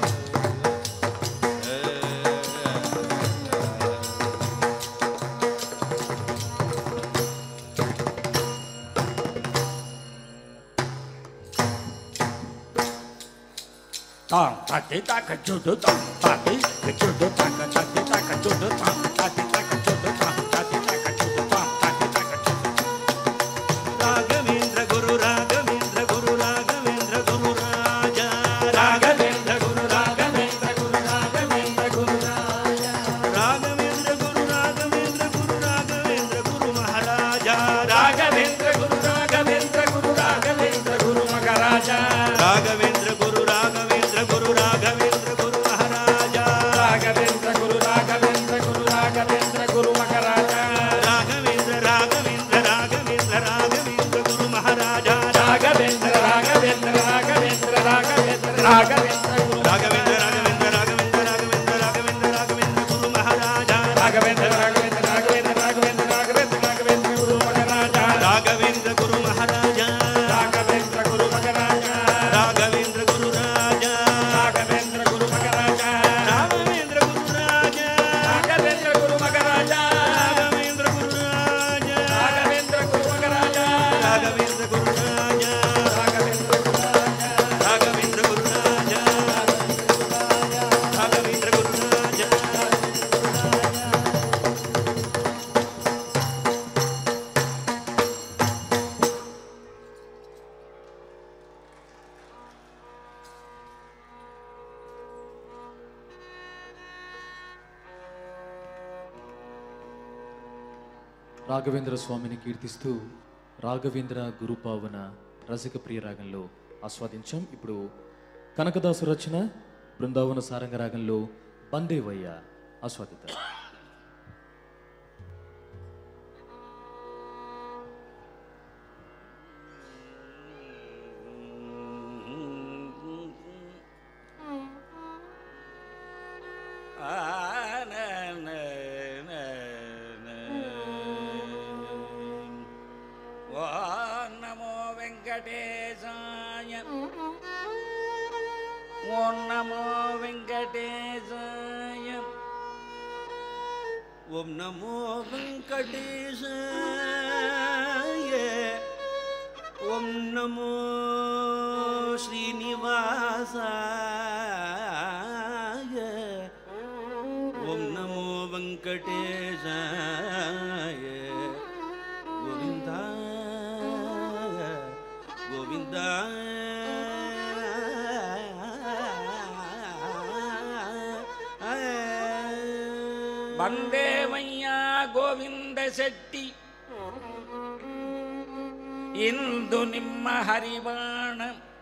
Tang tati taka judo tang tati judo taka tati taka judo tang tati taka judo tang tati taka judo tang tati taka judo Raghavendra Guru Raghavendra Guru Raghavendra ಗುರು ರಾಜ ರಾಘವೇಂದ್ರ ಗುರು ರಾಘವೇಂದ್ರ ಗುರು ರಾಘವೇಂದ್ರ ಗುರು ರಾಜ ರಾಘವೇಂದ್ರ ಗುರು ರಾಘವೇಂದ್ರ ಗುರು ರಾಘವೇಂದ್ರ ಗುರು ಮಹಾರಾಜ ರಾಘವೇಂದ್ರ ಗುರು ರಾಘವೇಂದ್ರ ಗುರು ರಾಘವೇಂದ್ರ ಗುರು ಮಹಾರಾಜ ರಾಘವೇಂದ್ರ ಗುರು ರಾಘವೇಂದ್ರ ಗುರು ರಾಘವೇಂದ್ರ ಗುರು ಮಹಾರಾಜ ರಾಘವೇಂದ್ರ ಗುರು ರಾಘವೇಂದ್ರ ಗುರು ರಾಘವೇಂದ್ರ ಗುರು ಮಹಾರಾಜ ರಾಘವೇಂದ್ರ ರಾಘವೇಂದ್ರ ರಾಘವೇಂದ್ರ ರಾಘವೇಂದ್ರ ಗುರು ಮಹಾರಾಜ ರಾಘವೇಂದ್ರ ರಾಘವೇಂದ್ರ ರಾಘವೇಂದ್ರ ರಾಘವೇಂದ್ರ ರಾಘವೇಂದ್ರ ಗುರು ರಾಘವೇಂದ್ರ ರಾಘವೇಂದ್ರ ರಾಘವೇಂದ್ರ ರಾಘವೇಂದ್ರ ರಾಘವೇಂದ್ರ ರಾಘವೇಂದ್ರ ಗುರು ಮಹಾರಾಜ ರಾಘವೇಂದ್ರ ರಾಘವೇಂದ್ರ ರಾಘವೇಂದ್ರ ರಾಘವೇಂದ್ರ ರಾಘವೇಂದ್ರ ರಾಘವೇಂದ್ರ ಗುರು ಮಹಾರಾಜ ರಾಘವೇಂದ್ರ ಗುರು ಮಹಾರಾಜ ರಾಘವೇಂದ್ರ ಗುರು ಮಹಾರಾಜ ರಾಘವೇಂದ್ರ ಗುರು ರಾಜ ರಾಘವೇಂದ್ರ ಗುರು ಮಹಾರಾಜ ರಾಘವೇಂದ್ರ ಗುರು ರಾಜ ರಾಘವೇಂದ್ರ ಗುರು ಮಹಾರಾಜ ರಾಘವೇಂದ್ರ ಗುರು ರಾಜ ರಾಘವೇಂದ್ರ ಗುರು ಮಹಾರಾಜ ರಾಘವೇಂದ್ರ ಗುರು ರಾಜ ರಾಘವೇಂದ್ರ ಗುರು ರಾಜ ರಾಘವೇಂದ್ರ ಗುರು ರಾಜ ರಾಘವೇಂದ್ರ ಗುರು ರಾಜ రాఘవేంద్ర స్వామిని కీర్తిస్తూ రాఘవేంద్ర గురుపావన రసిక ప్రియ రాగంలో ఆస్వాదించాం. ఇప్పుడు కనకదాసు రచన బృందావన సారంగ రాగంలో బందేవయ్య ఆస్వాదిద్దాం. Wow. ವೆಂಕಟೇಶಾಯ ಓಂ ನಮೋ ವೆಂಕಟೇಶಾಯ ಓಂ ನಮೋ ವೆಂಕಟೇಶಾಯ ಓಂ ನಮೋ ಶ್ರೀನಿವಾಸಾಯ ಓಂ ನಮೋ ವೆಂಕಟೇಶಾಯ ಗೋವಿಂದ ಗೋವಿಂದ ಬಂದೇವಯ್ಯ ಗೋವಿಂದ ಶೆಟ್ಟಿ ಇಂದು ನಿಮ್ಮ ಹರಿವಾಣ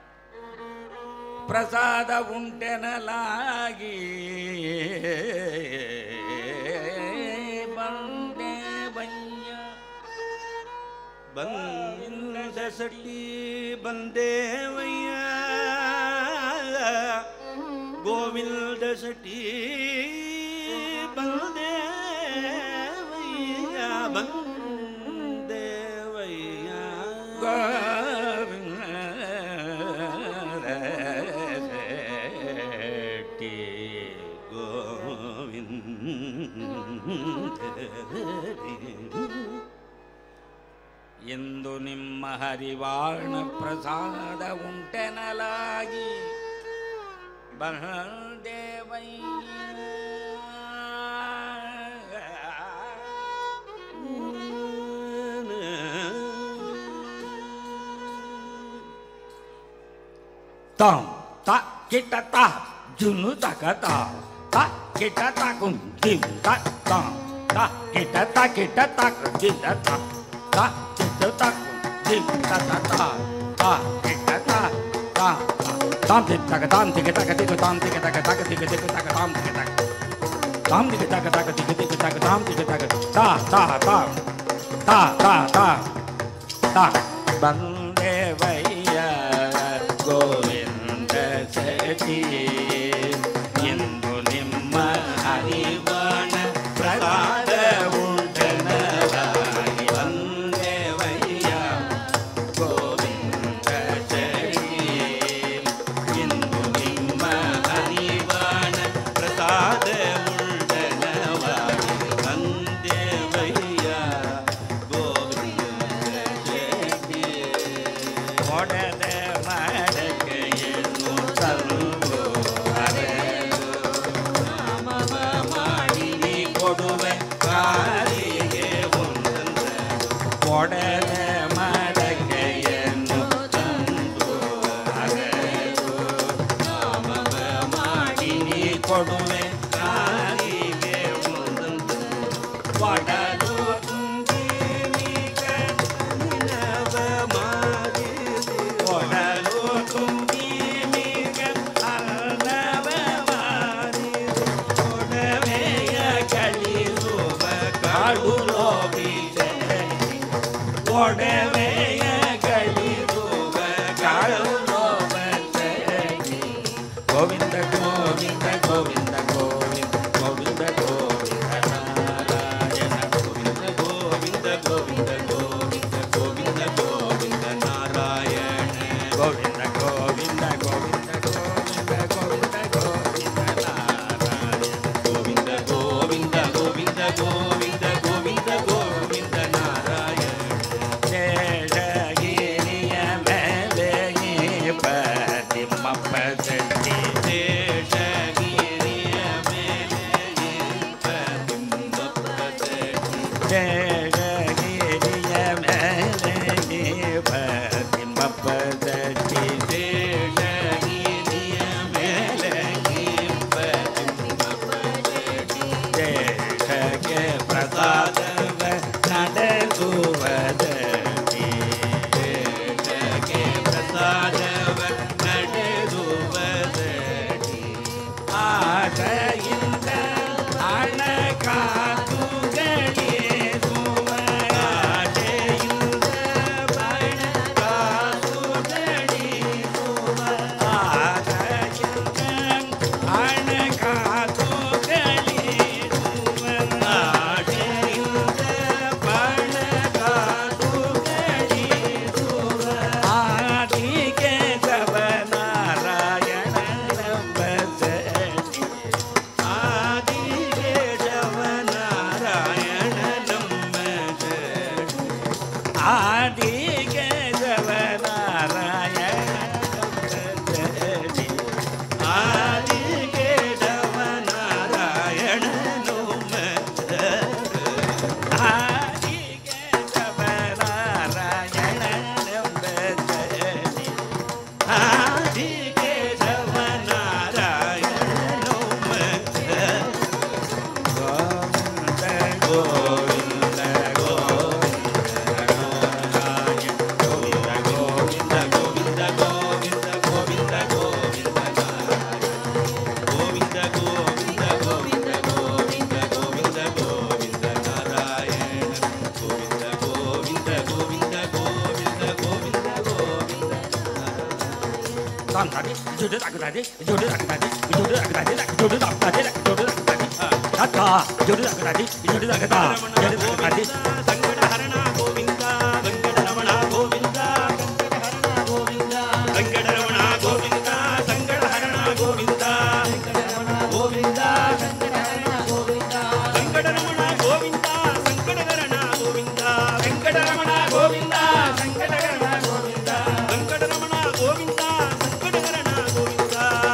ಪ್ರಸಾದ ಉಂಟೆನಲಾಗಿ ಬಂದೇವಯ್ಯ ಬಂದ ಶೆಟ್ಟಿ ಬಂದೇವಯ್ಯ ಗೋವಿಂದ ಶೆಟ್ಟಿ ಬಂದೇವಯ್ಯ ಬಂದೇವಯ್ಯ ಗೋವಿಂದ ಶೆಟ್ಟಿ ಗೋವಿಂದ ಎಂದು ನಿಮ್ಮ ಹರಿವಾಣ ಪ್ರಸಾದ ಉಂಟೆನಲಾಗಿ ಬಂದೇವಯ್ಯ ತಾಂ ತ ಕಿಟ ತ ಜುನು ತಕ ತ ತ ಕಿಟ ತ ಕುಂ ದಿಂ ತ ತಾಂ ತ ಕಿಟ ತ ಕಿಟ ತ ದಿಂ ತ ತ ಕಿಟ ತ ಕುಂ ದಿಂ ತ ತ ತ ತ ಕಿಟ ತ ತ ತಾಂ ತಿ ತಕ ತಾಂ ತಿ ಕಿಟ ಕ ತಿ ತಾಂ ತಿ ಕಿಟ ಕ ತ ಕ ತಿ ಕಿಟ ಕ ತ ಕ ತಾಂ ತಿ ಕಿಟ ತಾಂ ತಿ ಕಿಟ ಕ ತ ಕ ತಿ ಕಿಟ ಕ ತ ಕ ತಾಂ ತಿ ಕಿಟ ಕ ತ ತ ತ ತ ತ ತ ತ ಬಂದೇವಯ್ಯ ಗೋವಿಂದ ಶೆಟ್ಟಿ ಎಂದು ನಿಮ್ಮ ಹರಿವಾಣ ಪ್ರಸಾದ ಉಂಟೆನಲಾಗಿ ಬಂದೇವಯ್ಯ ಗೋವಿಂದ ಶೆಟ್ಟಿ ಎಂದು ನಿಮ್ಮ ಹರಿವಾಣ ಪ್ರಸಾದ ಉಂಟೆನಲಾಗಿ ಬಂದೇವಯ್ಯ ಗೋವಿಂದ ಶೆಟ್ಟಿ ಒಡೆದ ಮಡಕೆಯನ್ನು ತಂದು ಮಾಡಿ ಕೊಡುವೆ ಕಾಲಿಗೆ ಒಂದಂತ ಒಡೆದ ಮಡಕೆಯನ್ನು ತಂದು ಮಾಡಿ ಕೊಡುವೆ ಕಾಲಿಗೆ ಒಂದಂತ ಒಡಲು ತುಂಬಿ ಒಡಲು ತುಂಬಿ ಅಲ್ಲವ ಮಾರಿ ಒಡವೆಯ ಕಳಿಸುವ ಕಾಡು ಲೋಭಿದೆ ಒಡವೆಯ ಕಳಿಸುವ ಕಾಡು ಲೋಭದೆ ಗೋವಿಂದ ಗೋವಿಂದ ಗೋವಿಂದ ಗೋವಿಂದ ಗೋವಿಂದ ಗೋವಿಂದ ನಾರಾಯಣ ಗೋವಿಂದ ಗೋವಿಂದ ಗೋವಿಂದ ಗೋವಿಂದ ಗೋವಿಂದ ಗೋವಿಂದ ನಾರಾಯಣ ಗೋವಿಂದ ಗೋವಿಂದ ಗೋವಿಂದ ಗೋವಿಂದ ಗೋವಿಂದ ಗೋವಿಂದ ನಾರಾಯಣ ಗೋವಿಂದ ಗೋವಿಂದ ಗೋವಿಂದ ಗೋವಿಂದ ಗೋವಿಂದ ಗೋವಿಂದ ನಾರಾಯಣ ಜಯ ಜಯ తాంతాది జుడు తగదాది జుడు తగదాది జుడు తగదాది జుడు తగదాది జుడు తగదాది తత్తా జుడు తగదాది జుడు తగదా జుడు తగదాది సంగడ హరణ గోవింద వెంకట రమణ గోవింద వెంకట రమణ గోవింద సంగడ హరణ గోవింద వెంకట రమణ గోవింద సంగడ హరణ గోవింద వెంకట రమణ గోవింద సంగడ హరణ గోవింద వెంకట రమణ గోవింద సంగడ హరణ గోవింద వెంకట రమణ గోవింద సంగడ హరణ గోవింద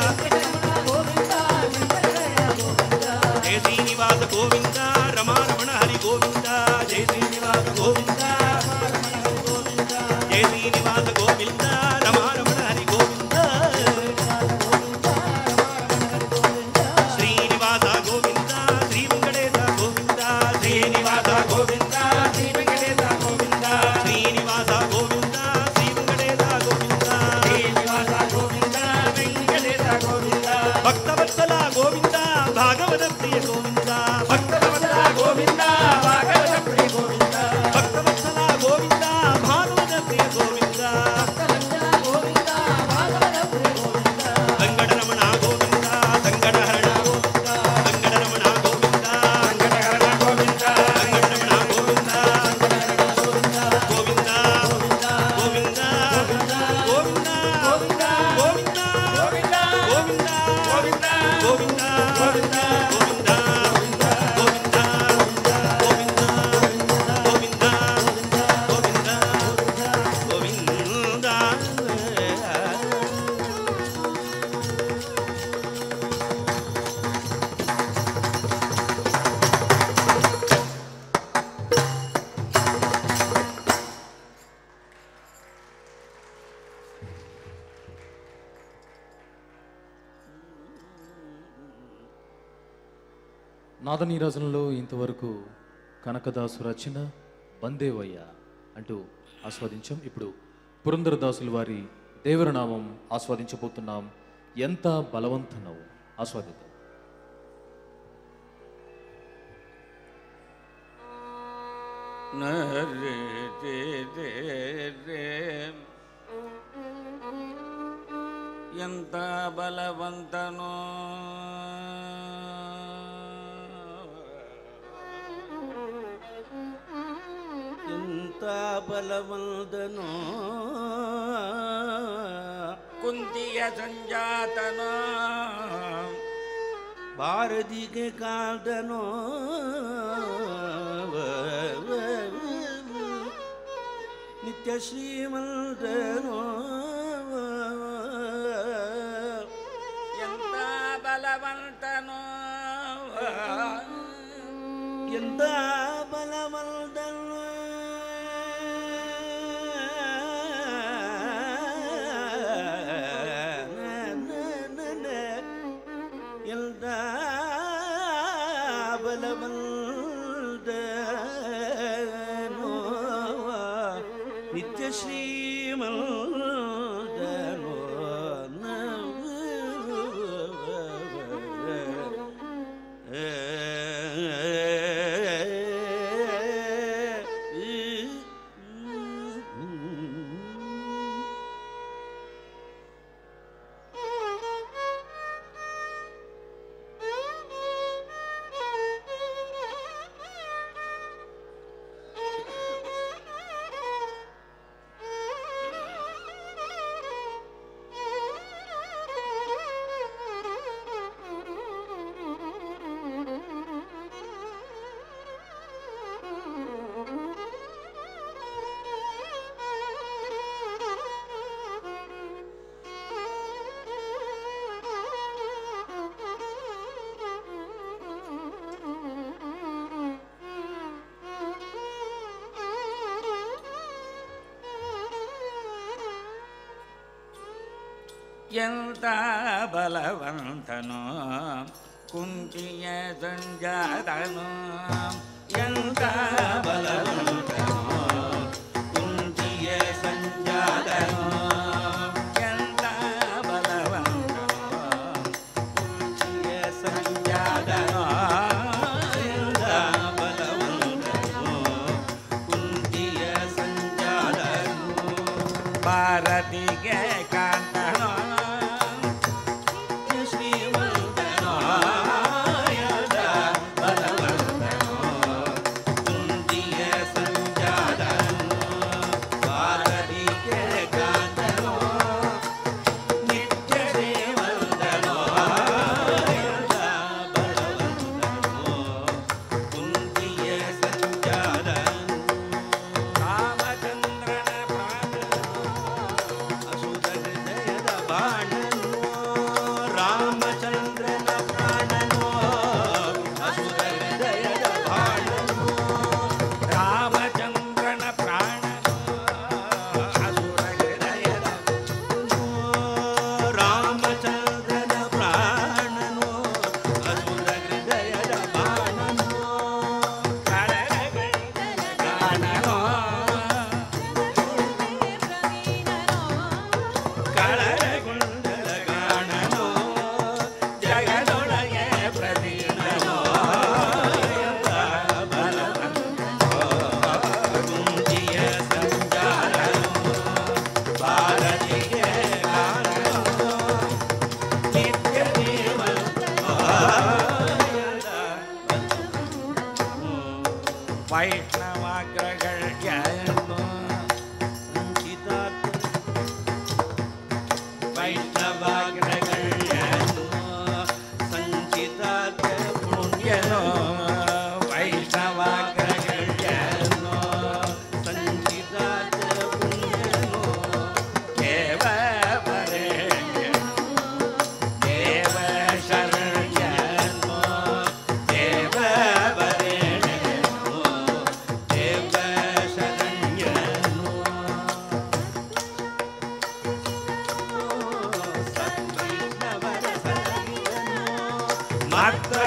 జయ శ్రీనివాస గోవింద రమా రమణ హరి గోవింద జయ శ్రీనివాస గోవింద జయ శ్రీనివాస గోవింద రమా రమణ హరి గోవింద శ్రీనివాస గోవింద శ్రీ వెంకటేశ గోవింద శ్రీనివాస గోవింద శ్రీ వెంకటేశ గోవింద శ్రీనివాస గోవింద శ్రీ వెంకటేశ గోవింద శ్రీనివాస గోవింద వెంకటేశ గోవింద భక్తవత్సల గోవింద భాగవత ప్రియ గోవింద భక్తవత్సల గోవింద భాగవత ప్రియ గోవింద భక్తవత్సల గోవింద భాగవత ప్రియ గోవింద భక్తవత్సల గోవింద భాగవత ప్రియ గోవింద వెంకటరమణ గోవింద సంగడహరణ గోవింద వెంకటరమణ గోవింద సంగడహరణ గోవింద వెంకటరమణ గోవింద సంగడహరణ గోవింద గోవింద గోవింద గోవింద గోవింద గోవింద గోవింద గోవింద గోవింద గోవింద గోవింద గోవింద గోవింద గోవింద గోవింద గోవింద నాదనీరాజనంలో ఇంతవరకు కనకదాసు రచన బందేవయ్య అంటూ ఆస్వాదించాం. ఇప్పుడు పురంధరదాసుల వారి దేవరనామం ఆస్వాదించబోతున్నాం. ఎంత బలవంతనవు ఆస్వాదిద్దాం. ఎంత బలవంతనో ఎంత బలవంతనో ಕುಂತಿಯ ಸಂಜಾತನ ಭಾರತಿಗೆ ಕಾದನೋ ನಿತ್ಯ ಶ್ರೀಮಂತನೋ ಎಂತ ಬಲವಂತನೋ ಎಂತ ಬಲವಂತನೋ ನಿತ್ಯ ಶ್ರೀಮಂತನೋ ಎಂತ ಬಲವಂತನೋ ಕುಂತಿಯ ಸಂಜಾತನೋ ಎಂತ ಬಲವಂತನೋ ಕುಂತಿಯ ಸಂಜಾತನೋ ಎಂತ ಬಲವಂತನೋ ಕುಂತಿಯ ಸಂಜಾತನೋ ಎಂತ ಬಲವಂತನೋ ಕುಂತಿಯ ಸಂಜಾತನೋ ಭಾರತಿಗೆ ಕಾಂತನೋ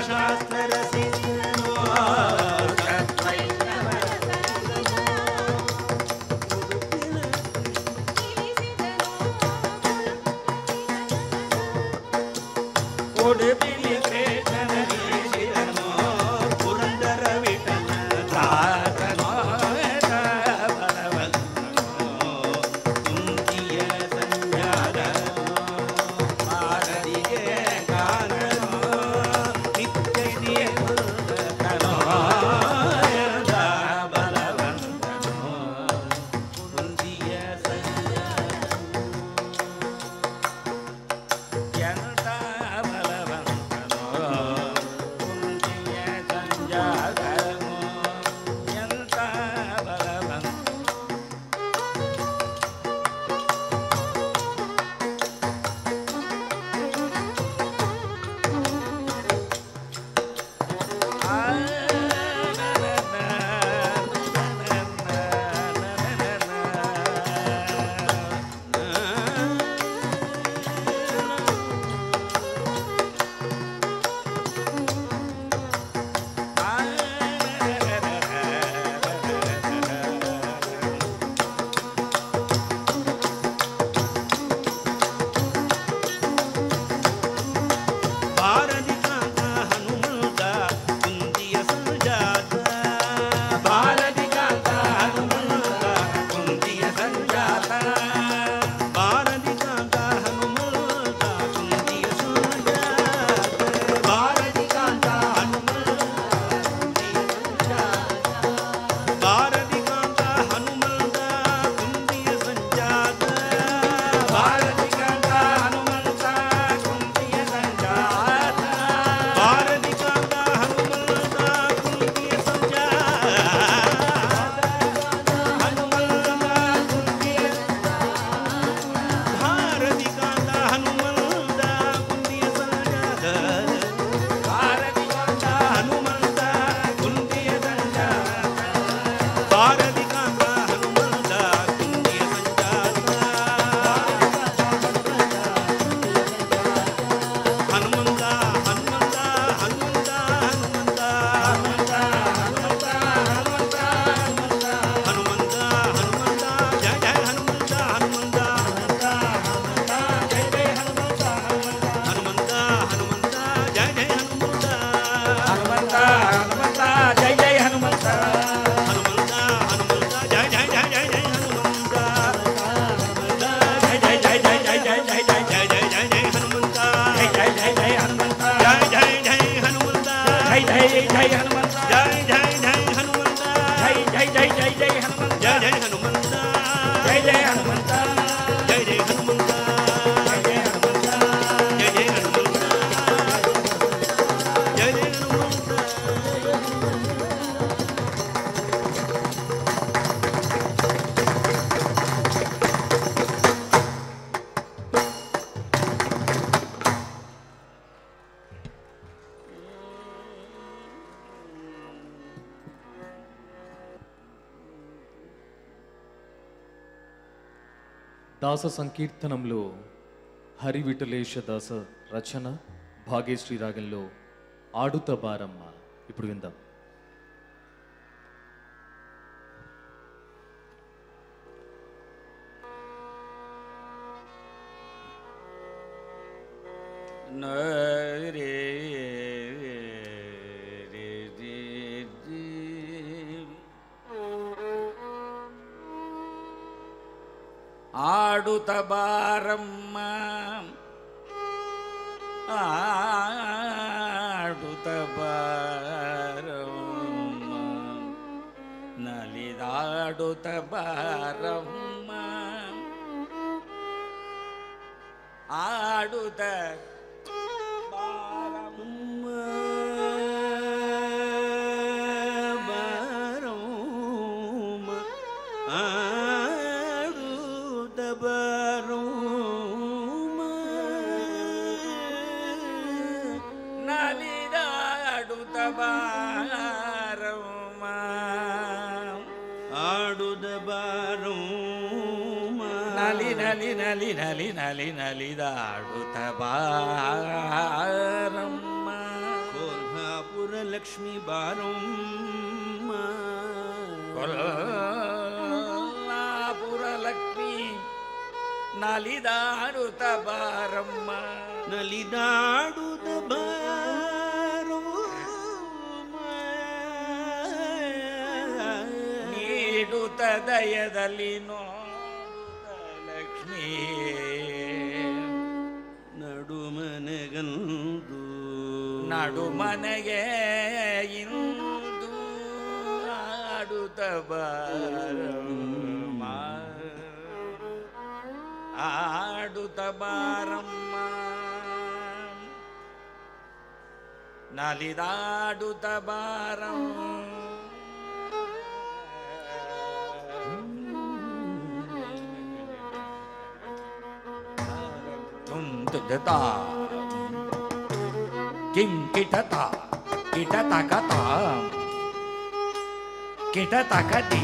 ಶಾಸ್ತ್ರ ರಸಿಕನೋ ಉಡುಪಿಲಿ ಕೃಷ್ಣನೀಶಿರನೋ ಪುರಂದರ ವಿಠಲ ದಾಸನೋ ಬಲವಂತನೋ ಕುಂತಿಯ ಸಂಜಾತನೋ ಪಾರದಿಗೆ ಕಾರಣನೋ ನಿತ್ಯ ಬಲವಂತನೋ ಕುಂತಿಯ దాస సంకీర్తనంలో హరి విఠలేశ దాస రచన భాగ్యశ్రీ రాగంలో ఆడుత బారమ్మ. ఇప్పుడు విందాం. ಆಡುತ್ತ ಬಾರಮ್ಮ ಆಡುತ್ತ ಬಾರಮ್ಮ ನಲಿದಾಡುತ್ತ ಬಾರಮ್ಮ ಆಡುತ್ತ ಬಾರಮ್ಮ ಬಾರಮ್ಮ ಆಡುತ್ತ ಬಾರಮ್ಮ ನಲಿದಾಡುತ್ತ ಬಾರಮ್ಮ ಆಡುತ್ತ ಬಾರಮ್ಮ ನಲಿ ನಲಿ ನಲಿ ನಲಿ ನಲಿ ನಲಿದಾಡುತ್ತ ಬಾರಮ್ಮ ಕೋಲ್ಹ ಲಕ್ಷ್ಮಿ ಬಾರಮ್ಮ ಕೊಲ್ಲಾಪುರ ಲಕ್ಷ್ಮಿ ನಲಿದಾಡುತ್ತ ಬಾರಮ್ಮ ನಲಿದಾಡುತ್ತ ಬಾರಮ್ಮ ನೀಡುತ್ತ ದಯದಲ್ಲಿ ನೋಡುತ್ತ ಲಕ್ಷ್ಮೀ ನಡುಮನೆಗಂದು ನಡುಮನೆಗೆ ಇಂದು ಆಡುತ್ತ ಬಾರಮ್ಮ ಆಡುತ್ತ ಬಾರಮ್ಮ ನಲಿದಾಡುತ್ತ ಬಾರಮ್ಮ ತುಂತುದತ ಕಿಂ ಕಿಟತ ಕಿಟತಕತ ಕಿಟತಕತಿ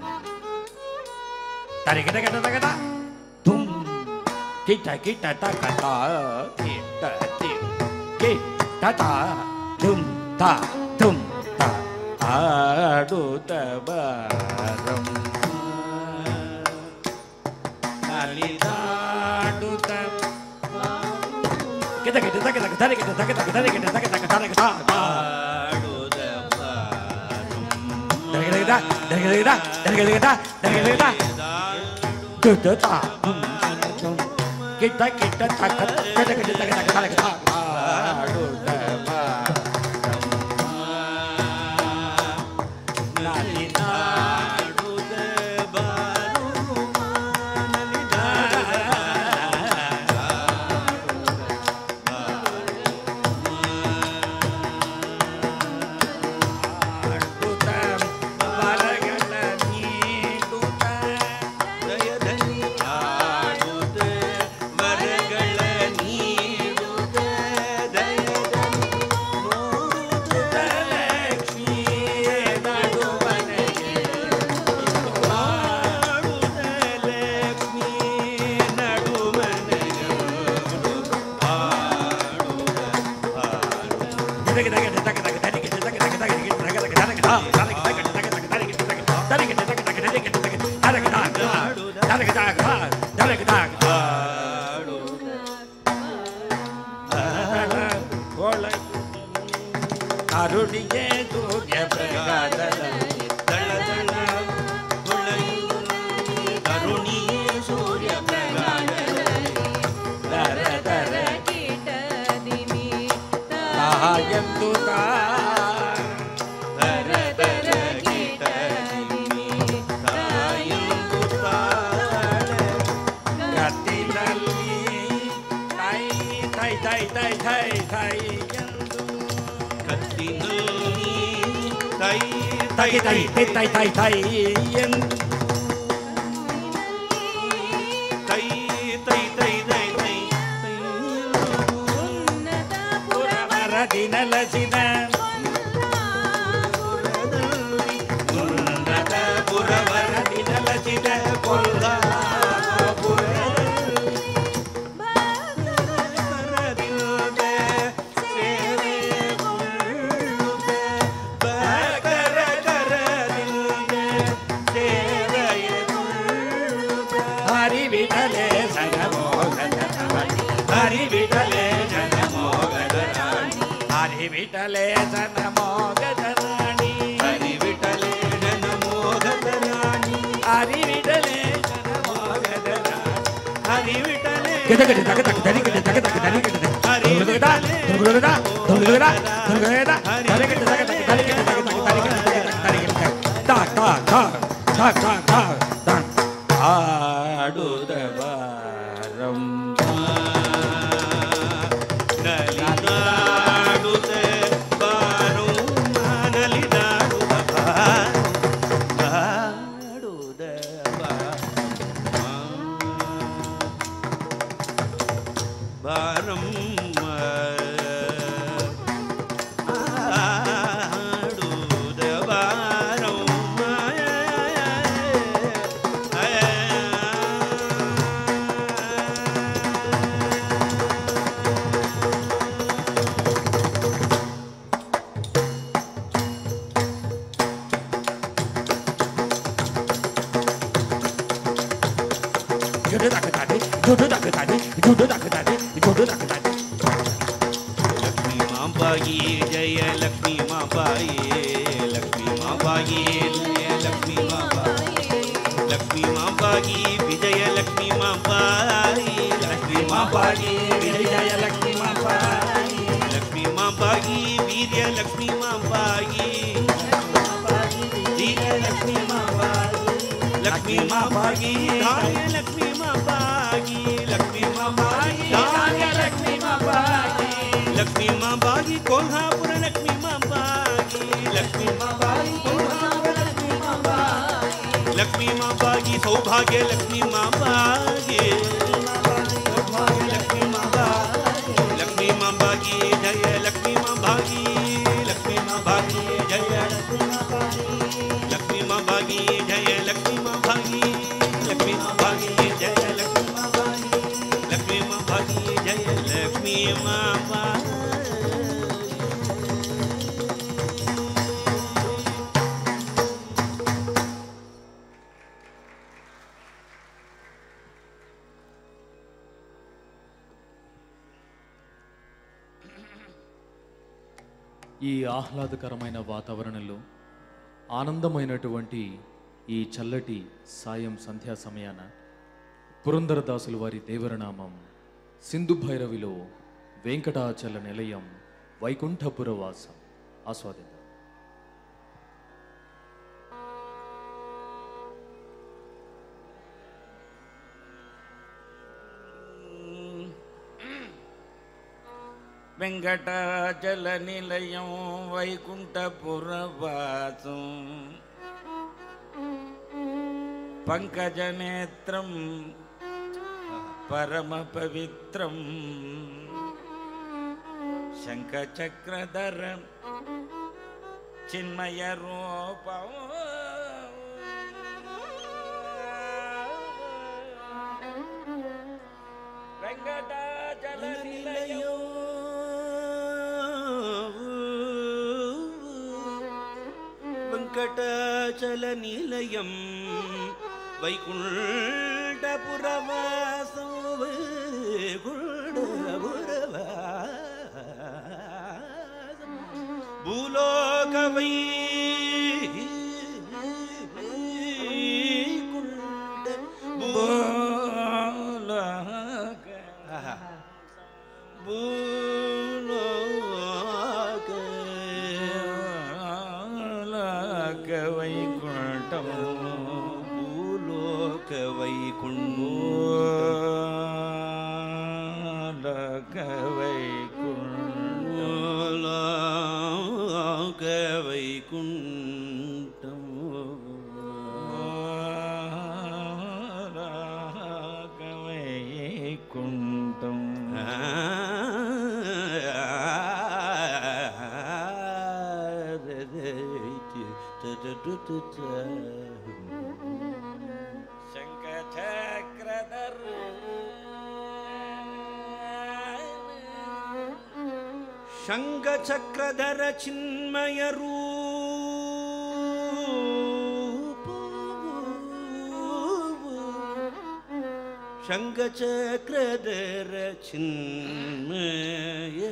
ತರಿಗಿಟ ಕಿಟತಕತ ತುಂ ಕಿಟ ಕಿಟತಕತ ಕಿಟತಿ ಕಿಟತ ತುಂ ತ ತುಂ ತ ಆಡುತ್ತ ಬಾರಮ್ಮ ನಲಿದಾಡುತ್ತ ಕಿಟ ಕಿಟ ತಕ ತಕ ತರಿ ಕಿಟ ತಕ ತಕ ತರಿ ಕಿಟ ತಕ ತಕ ತರಿ ಕಿಟ ಆಡುತ್ತ ದರಗಿಡ ದರಗಿಡ ದರಗಿಡ ದರಗಿಡ ಕಿಟ ತ ಕಿಟ ಕಿಟ ತಕ ಕಿಟ ಕಿಟ ತಕ ತಕ ತರಿ ಕಿಟ ಆಡುತ್ತ ನಲಿದಾಡುತ್ತ ಬಾರಮ್ಮ ಕರುಣಿಗೆ ಸೂರ್ಯ ಪ್ರಕಾಶ ದಳ ದಳ ಹೊಳೆಯುವ ಕರುಣಿಯೇ ಸೂರ್ಯ ಪ್ರಕಾಶ ದರ ದರ ಎಂದು ದರ ದರ ಕಿಟದಿಮಿ ತಾಯೆಂದು ತಾಳೆ ಕತ್ತಿನಲ್ಲಿ ತೈ ತೈ ತೈ ತೈ ತೈ ತೈ ಎಂದು ಕತ್ತಿನಲ್ಲಿ ತೈ ತೈ ತೈ ತೈ ತೈ ತೈ ತೈ ಎಂದು ತೈ ತೈ ತೈ ತೈ ತೈ ಪುರವರದಿ ನೆಲೆಸಿದ ಉನ್ನತ ಪುರವರದಿ ನೆಲೆಸಿದ ಕೊಲ್ಲಾಪುರ ಹರಿ ವಿಠಲೆ ಜನಮೋಗದ ಹರಿ ವಿಠಲೆ ಜನಮೋಗದ ಹರಿ ವಿಠಲೆ ಜನಮೋಗದ ರಾಣಿ ಹರಿ ವಿಠಲೆ ಜನಮೋಗದ ರಾಣಿ ಹರಿ ವಿಠಲೆ ಜನಮೋಗದ ರಾಣಿ ಹರಿ ವಿಠಲೆ ಕಿಟ ಕಿಟ ತಕ ತಕ ಧರಿ ಕಿಟ ತಕ ತಕ ಧರಿ ಕಿಟ ಹರಿ ತುಳುಗದ ತುಳುಗದ ತುಳುಗದ ತುಳುಗದ ಧರಿ ಕಿಟ ತಕ ತಕ ಧರಿ ಕಿಟ ತಕ ತಕ ಧರಿ ಕಿಟ ತಕ ತಕ ಧರಿ ಕಿಟ ತಾ ತಾ ತಾ ತಾ ತಾ ತಾ ತಾ ಆಡುದ ಬಾರಮ್ಮ ನಲಿದಾಡುತ್ತ ಬಾರಮ್ಮ ನಲಿದಾಡುತ್ತ ಬಾಡುತ್ತ ಬಾರಮ್ಮ ಆಡುತ್ತ ಬಾರಮ್ಮ जुड़ रखतादे जुड़ रखतादे जुड़ रखतादे जुड़ रखतादे लक्ष्मी मां बाई जय लक्ष्मी मां बाई लक्ष्मी मां बाई लक्ष्मी मां बाई लक्ष्मी मां बाई विजय लक्ष्मी मां बाई लक्ष्मी मां बाई विजय लक्ष्मी मां बाई लक्ष्मी मां बाई वीर्य लक्ष्मी मां बाई वीर्य लक्ष्मी मां बाई लक्ष्मी मां बाई धान्य लक्ष्मी मां बाई लक्ष्मी मां बाई धान्य लक्ष्मी मां बाई लक्ष्मी मां बाई कोल्हापुर लक्ष्मी मां बाई लक्ष्मी मां बाई कोल्हापुर लक्ष्मी मां बाई लक्ष्मी मां बाई सौभाग्य लक्ष्मी मां बाई सौभाग्य लक्ष्मी मां बाई लक्ष्मी मां बाई जय लक्ष्मी मां बाई लक्ष्मी मां बाई जय लक्ष्मी मां बाई लक्ष्मी मां बाई जय लक्ष्मी मां बाई लक्ष्मी मां बाई जय लक्ष्मी मां बाई लक्ष्मी मां बाई जय लक्ष्मी मां बाई ఈ ఆహ్లాదకరమైన వాతావరణంలో ఆనందమైనటువంటి ఈ చల్లటి సాయం సంధ్యా సమయాన పురందరదాసుల వారి దేవరనామం సింధు భైరవిలో వెంకటాచల నిలయం వైకుంఠపురవాసం ఆస్వాదిద్దాం. వెంకటాచల నిలయం వైకుంఠపురవాసం పంకజనేత్రం పరమ పవిత్రం శంఖచక్రధరం చిన్మయ రూపం వెంకటాచల నిలయం వెంకటాచల నిలయం వైకుంఠపురవాసం వైకుంఠపురవాసం భూలోక వైకుంఠ భూలోక భూలోక వైకుంఠం భూలోక వైకుంఠ వైకుంఠ వైకుంఠం వైకుంఠం శంఖచక్రధర్ శంఖచక్రధర చిన్మయ రూప శంఖచక్రధర చిన్మయ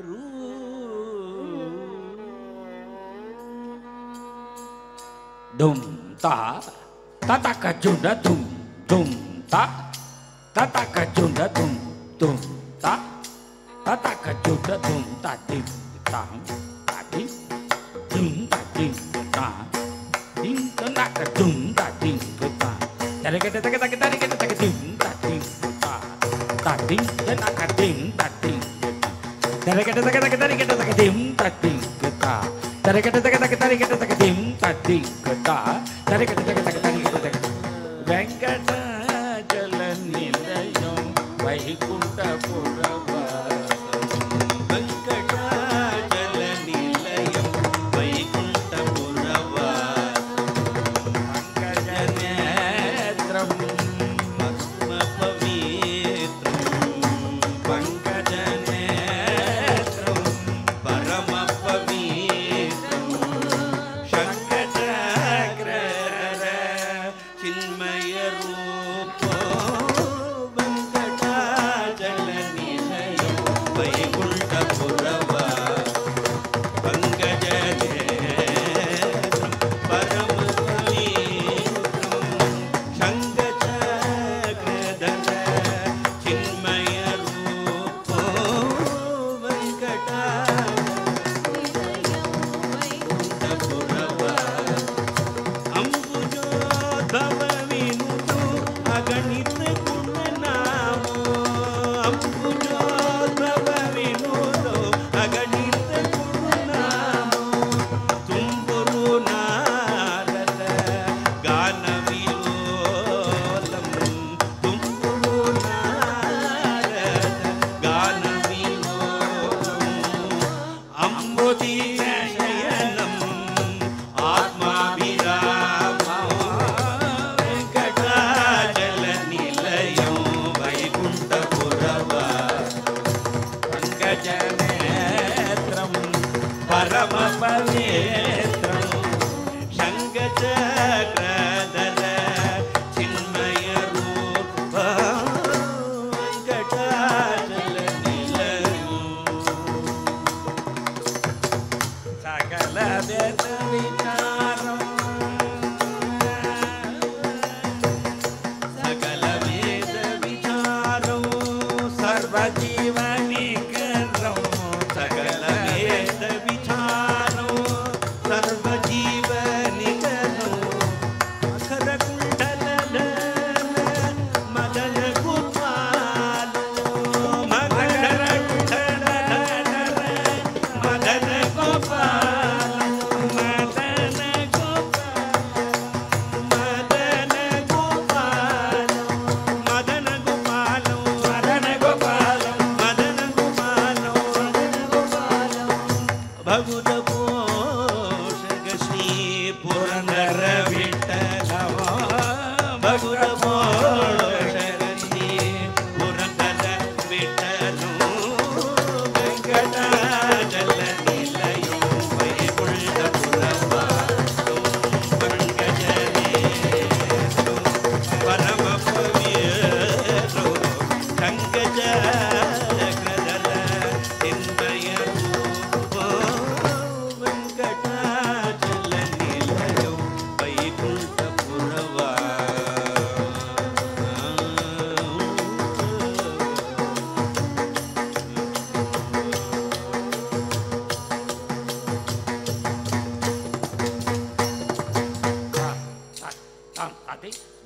dum ta ta ta ka junda dum dum ta ta ta ka junda dum dum ta ta ta ka junda dum ta dim ta ta dim dum ta dim ta dim ta na ka dum ta dim ta tare ka ta ka ta ka tare ka ta ka dim ta dim ta ta dim ta na ka dim ta dim tare ka ta ka ta ka tare ka ta ka dim ta dim ta tare ka ta ka ta ka tare ka ta ka dim ta dim ta tare ka ta ka ta ka tare ka ta Venkatachala నిలయం వైకుంఠపురవాసం వెంకటాచల నిలయం వైకుంఠపురవాసం పంకజనేత్రం పద్మ పవిత్రం పంకజనేత్రం పరమ పవిత్రం శంఖచక్ర చిన్మయ రూపం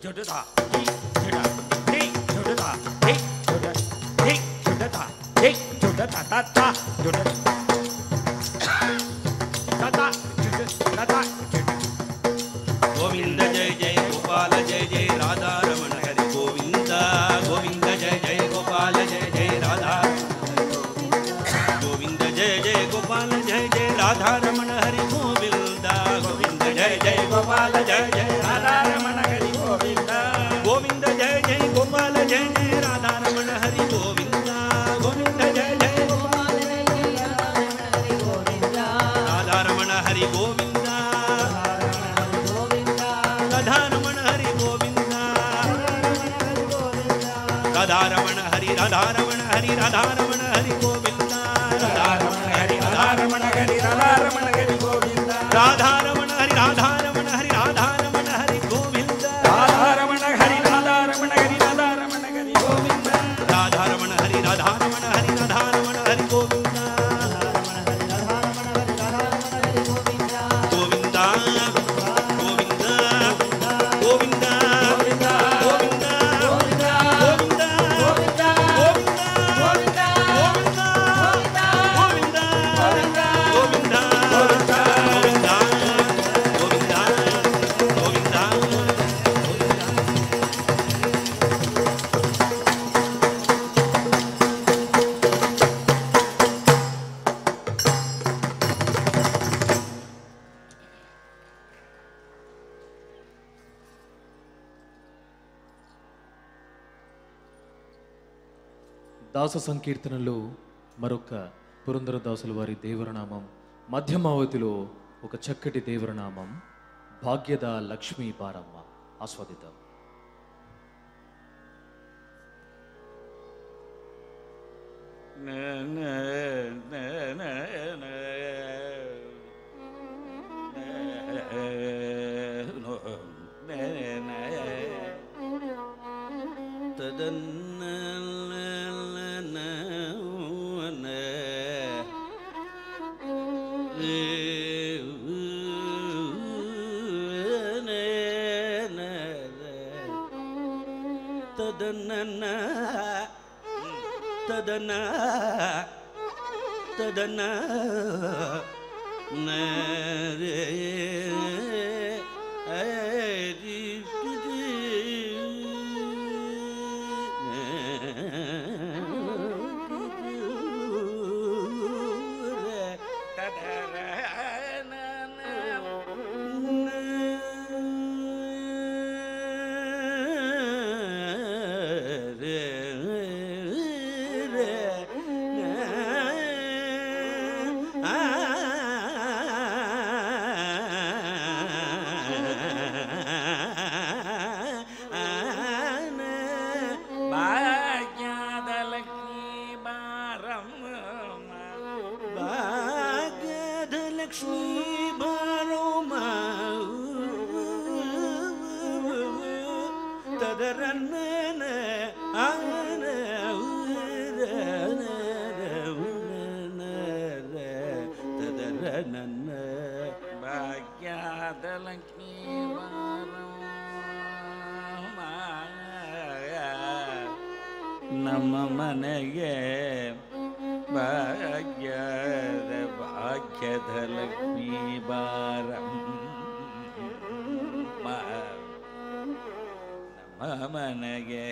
ஜுடுதா தி ஜுடா தி ஜுடுதா தி ஜுடா தி ஜுடுதா தி ஜுடுதா தத்தா ஜுடா தத்தா ஜுடு தத்தா கோவிந்த ஜெய ஜெய கோபால ஜெய ஜெய ராதா ரமண ஹரி கோவிந்தா கோவிந்த ஜெய ஜெய கோபால ஜெய ஜெய ராதா கோவிந்த ஜெய ஜெய கோபால ஜெய ஜெய ராதா ரமண ஹரி கோவிந்தா கோவிந்த ஜெய ஜெய கோபால ஜெய ஜெய ராதா ரமண ஹரி கோவிந்தா கோவிந்த ஜெய ஜெய கோபால ஜெய ஜெய ராதா ரமண ஹரி கோவிந்தா கோவிந்த ஜெய ஜெய கோபால ஜெய ஜெய ராதா ரமண ஹரி கோவிந்தா ராதா ரமண ஹரி கோவிந்தா ராதா ரமண ஹரி ராதா ரமண ஹரி ராதா ரமண ஹரி கோவிந்தா ராதா ரமண ஹரி ராதா ரமண ஹரி ராதா ரமண ஹரி கோவிந்தா ராதா ரமண ஹரி ராதா ரமண ஹரி ராதா ரமண ஹரி கோவிந்தா ராதா ரமண ஹரி ராதா ரமண ஹரி ராதா ரமண ஹரி கோவிந்தா ராதா ரமண ஹரி ராதா ரமண ஹரி ராதா ரமண ஹரி கோவிந்தா கோவிந்தா கோவிந்தா கோவிந்தா கோவிந்தா கோவிந்தா கோவிந்தா கோவிந்தா கோவிந்தா கோவிந்தா கோவிந்தா கோவிந்தா கோவிந்தா கோவிந்தா దాస సంకీర్తనలో మరొక పురంధరదాసుల వారి దేవరనామం మధ్యమావతిలో ఒక చక్కటి దేవరనామం భాగ్యద లక్ష్మీ బారమ్మ. ఆస్వాదిద్దాం. ததன ததன ததன நரே ನಮ್ಮ ಮನೆಗೆ ಭಾಗ್ಯದ ಭಾಗ್ಯದ ಲಕ್ಷ್ಮೀ ಬಾರಮ್ಮ ನಮ್ಮ ಮನೆಗೆ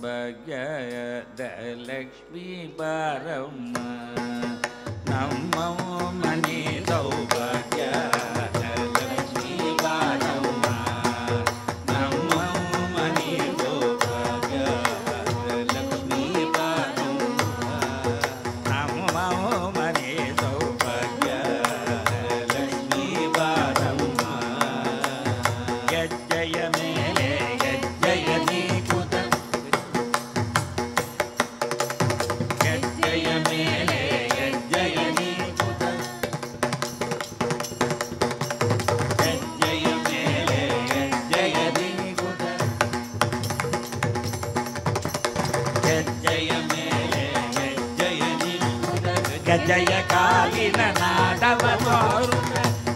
ಭಾಗ್ಯದ ಲಕ್ಷ್ಮೀ ಬಾರಮ್ಮ ನಮ್ಮ ಮನೆ ಸೌಭಾಗ್ಯದ ಲಕ್ಷ್ಮೀ ಬಾರಮ್ಮ ನಮ್ಮ ಮನೆ ಸೌಭಾಗ್ಯದ ಲಕ್ಷ್ಮೀ ಬಾರಮ್ಮ ನಮ್ಮ ಮನೆ ಸೌಭಾಗ್ಯದ ಲಕ್ಷ್ಮೀ ಬಾರಮ್ಮ ಗೆಜ್ಜೆಯ ಮೇಲೆ ಗೆಜ್ಜೆಯ ನೀಕುತ ಗೆಜ್ಜೆಯ ಮೇಲೆ ಗೆಜ್ಜೆಯ ನೀಕುತ ಗೆಜ್ಜೆಯ ಮೇಲೆ ಗೆಜ್ಜೆಯ ನೀಕುತ ಗೆಜ್ಜೆಯ ಮೇಲೆ ಗೆಜ್ಜೆಯ ನೀಕುತ ಗೆಜ್ಜೆಯ ಕಾಲಿನ ನಾದವ ತೋರುತ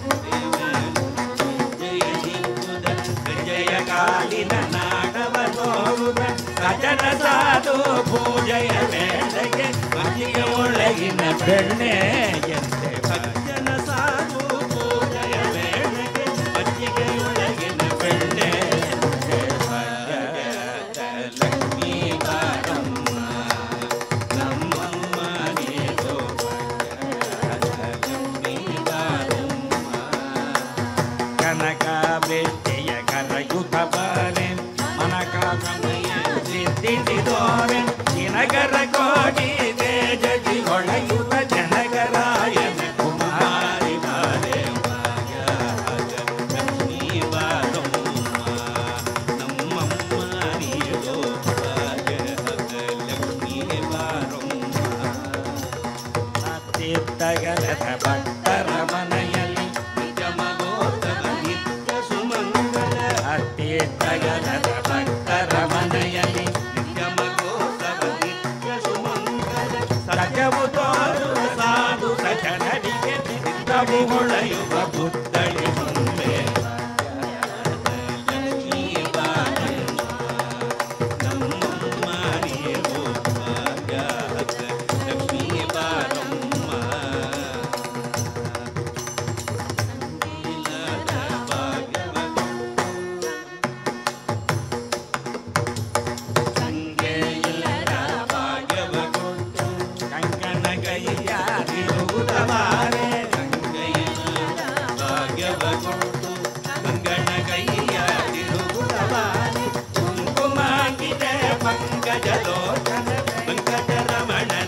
ಗೆಜ್ಜೆಯ ಕಾಲಿನ ನಾಡವ ತೋರುತ ಸಜನ ಸಾಧು ಪೂಜೆಯ ವೇಳೆಗೆ ಮನೆಗೆ ಒಳಗಿನ ಬೆಣ್ಣೆ ಎಂತೆ ಸಜ್ಜನ ಸಾಧು ಪೂಜೆಯ ವೇಳೆಗೆ ಮಜ್ಜಿಗೆ ಒಳಗಿನ ಬೆಣ್ಣೆ ಎಂತೆ ಭಾಗ್ಯದ ಲಕ್ಷ್ಮೀ ಬಾರಮ್ಮ ನಮ್ಮಮ್ಮ ನೀರು ಭಾಗ್ಯದ ಲಕ್ಷ್ಮೀ ಬಾರಮ್ಮ ಕನಕ ಬೆಟ್ಟೆಯ ಕರಯುತ ಬಾರೆ ಮನಕ ಸಮಯ ಸಿದ್ಧಿಸಿ ತೋರೆ ನಿನಗರ ಕೋಟಿ ತೇಜದಿ ಹೊಳೆಯುತ ಜನಗರಾಯನ ಕುಮಾರಿ ಬಾರೆ ಭಾಗ್ಯದ ಲಕ್ಷ್ಮೀ ಬಾರಮ್ಮ ನಮ್ಮಮ್ಮ ನೀರು ಭಾಗ್ಯದ ಲಕ್ಷ್ಮೀ ಬಾರಮ್ಮ ಅತ್ತಿತ್ತಗಲದ ಭಕ್ತರ ಮನೆಯಲ್ಲಿ ನಿಜ ಮಗೋತ್ಸವ ನಿತ್ಯ ಸುಮಂಗಲ ಅತ್ತಿತ್ತಗಲದ ಭಕ್ತರ ಮನೆಯಲ್ಲಿ ನಿತ್ಯ ಮಗೋತ್ಸವ ನಿತ್ಯ ಸುಮಂಗಲ ಸಜವು ತೋರುವ ಸಾಧು ಸಜನರಿಗೆ ನಿತ್ಯವು ಹೊಳೆಯುವ ಪುತ್ಥಳಿ ಮುಂದೆ ಲಕ್ಷ್ಮೀ ಬಾರಮ್ಮ ನಮ್ಮಮ್ಮ ನೀರು ಭಾಗ್ಯದ ಲಕ್ಷ್ಮೀ ಬಾರಮ್ಮ ನೀಲದ ಭಾಗ್ಯವ ಸಂಗೆಯಿಲ್ಲದ ಭಾಗ್ಯವ ಕೊಟ್ಟು ಕಂಕಣ ಕೈಯ ತಿರುಗುತ್ತವಾರೆ ಸಂಗೆಯಿಲ್ಲದ ಭಾಗ್ಯವ ಕೊಟ್ಟು ಕಂಕಣ ಕೈಯ ತಿರುಗುತ್ತವಾರೆ ಕುಂಕುಮಾಂಕಿತ ಪಂಕಜಲೋಚನ ವೆಂಕಟರಮಣನ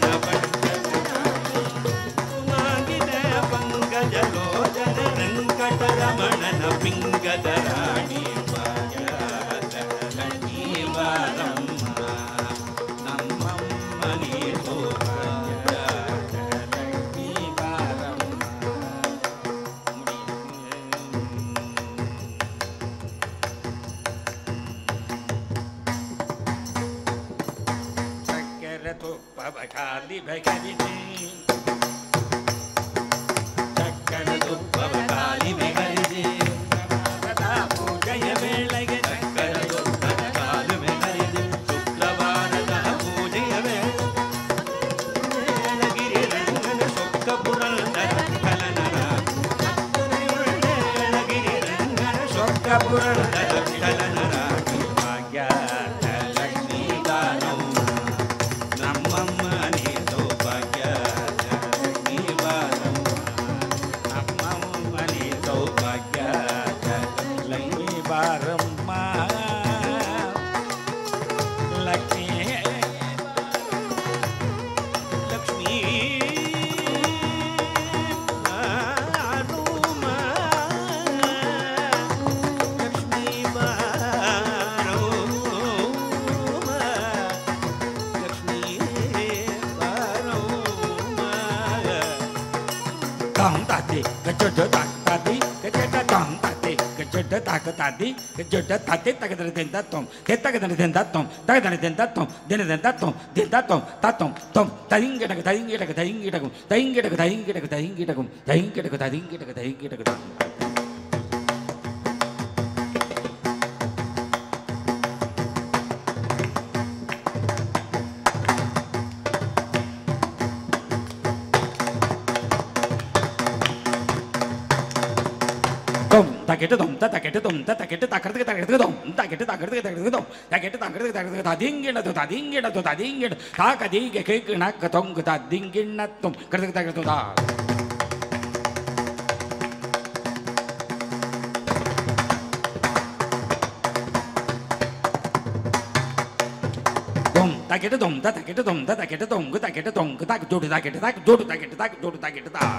ಕುಂಕುಮಾಂಕಿತ ಪಂಕಜಲೋಚನ ವೆಂಕಟರಮಣನ ಪಿಂಗದ ರಾಣಿ ಭಾಗ್ಯದ ಲಕ್ಷ್ಮೀ ಬಾರಮ್ಮ ನಮ್ಮಮ್ಮ ನೀರು ಭಾಗ್ಯದ ಲಕ್ಷ್ಮೀ ಬಾರಮ್ಮ ಚಕ್ಕೆರೆ ತುಪ್ಪವ ಖಾಲಿ ಬೆಗರಿಸಿ ಚಕ್ಕರ ತುಪ್ಪವ ಖಾಲಿ ಬೆಗರಿಸಿ ಸದಾ ಪೂಜೆಯ ವೇಳೆಗೆ ಚಕ್ಕರ ತುಪ್ಪದ ಕಾಲು ಬೆಗರಿಸಿ ಶುಕ್ರವಾರದ ಪೂಜೆಯ ವೇಳೆಗಿರಿ ರಂಗನ ಸೊಕ್ಕ ಪುರಂದರ ಕಲನರ ಗಿರಿ ರಂಗನ ಸೊಕ್ಕ ಪುರಂದರ ಕಲನರ ಭಾಗ್ಯದ ಲಕ್ಷ್ಮೀ ಬಾರಮ್ಮ ನಮ್ಮಮ್ಮ ನೀರು ಭಾಗ್ಯದ ಲಕ್ಷ್ಮೀ ಬಾರಮ್ಮ ನಮ್ಮಮ್ಮ ನೀರು ಭಾಗ್ಯದ ಲಕ್ಷ್ಮೀ ಬಾರಮ್ಮ ಲಕ್ಷ್ಮೀ ಲಕ್ಷ್ಮೀ ಬಾರಮ್ಮ ಲಕ್ಷ್ಮೀ ಬಾರಮ್ಮ ಲಕ್ಷ್ಮೀ ಬಾರಮ್ಮ tam tati kejada tak tati kejada tam tati kejada tak tati kejada tati tak dari denda tom kita dari denda tom tak dari denda tom denda denda tom denda tom tatom tom taing kita taing kita taing kita taing kita taing kita taing kita taing kita taing kita taing kita tom taket dom ta taket dom ta taket taket taket dom taket taket taket dom taket taket taket ta dingina to ta dingina to ta dingina ta ka dige ke na ka tong ta dingina tom taket taket ta taket dom ta taket dom ta taket dom ta taket dom ta jodu taket ta jodu taket ta jodu taket ta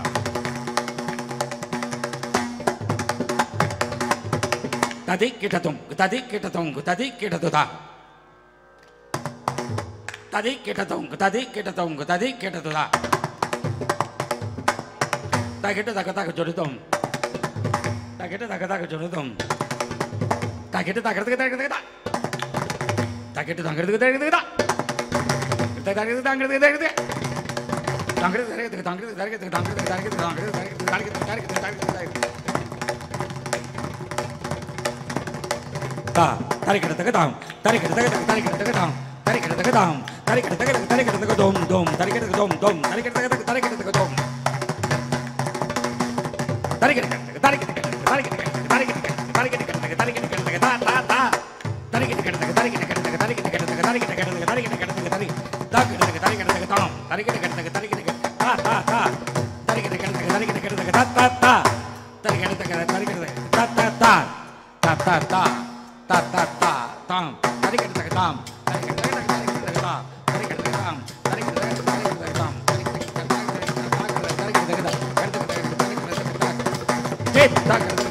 tadik kita dom tadik kita dom tadik kita ta tadik kita dom tadik kita dom tadik kita ta taket taket taket jodu dom taket taket taket jodu dom taket taket taket taket ta taket taket taket taket ta Tangkir tangkir tangkir tangkir tangkir tangkir tangkir tangkir tangkir tangkir tangkir ta tarik kita ke dam tarik kita ke tarik kita ke dam tarik kita ke dam tarik kita ke tarik kita ke dom dom tarik kita ke dom dom tarik kita ke tarik kita ke dom tarik kita tarik kita tarik kita tarik kita tarik kita tarik kita ta ta ta tarik kita tarik kita tarik kita tarik kita tarik kita tarik kita tarik kita tarik tarik kita tarik kita tam tarik kita tarik kita ta ta ta tarik kita tarik kita ta ta ta tarik kita tarik kita ta ta ta ta ta ta ta ta ta tam tarik kita tam tarik kita tarik kita ta tarik kita tam tarik kita tarik kita tam tarik kita tarik kita tarik kita tarik kita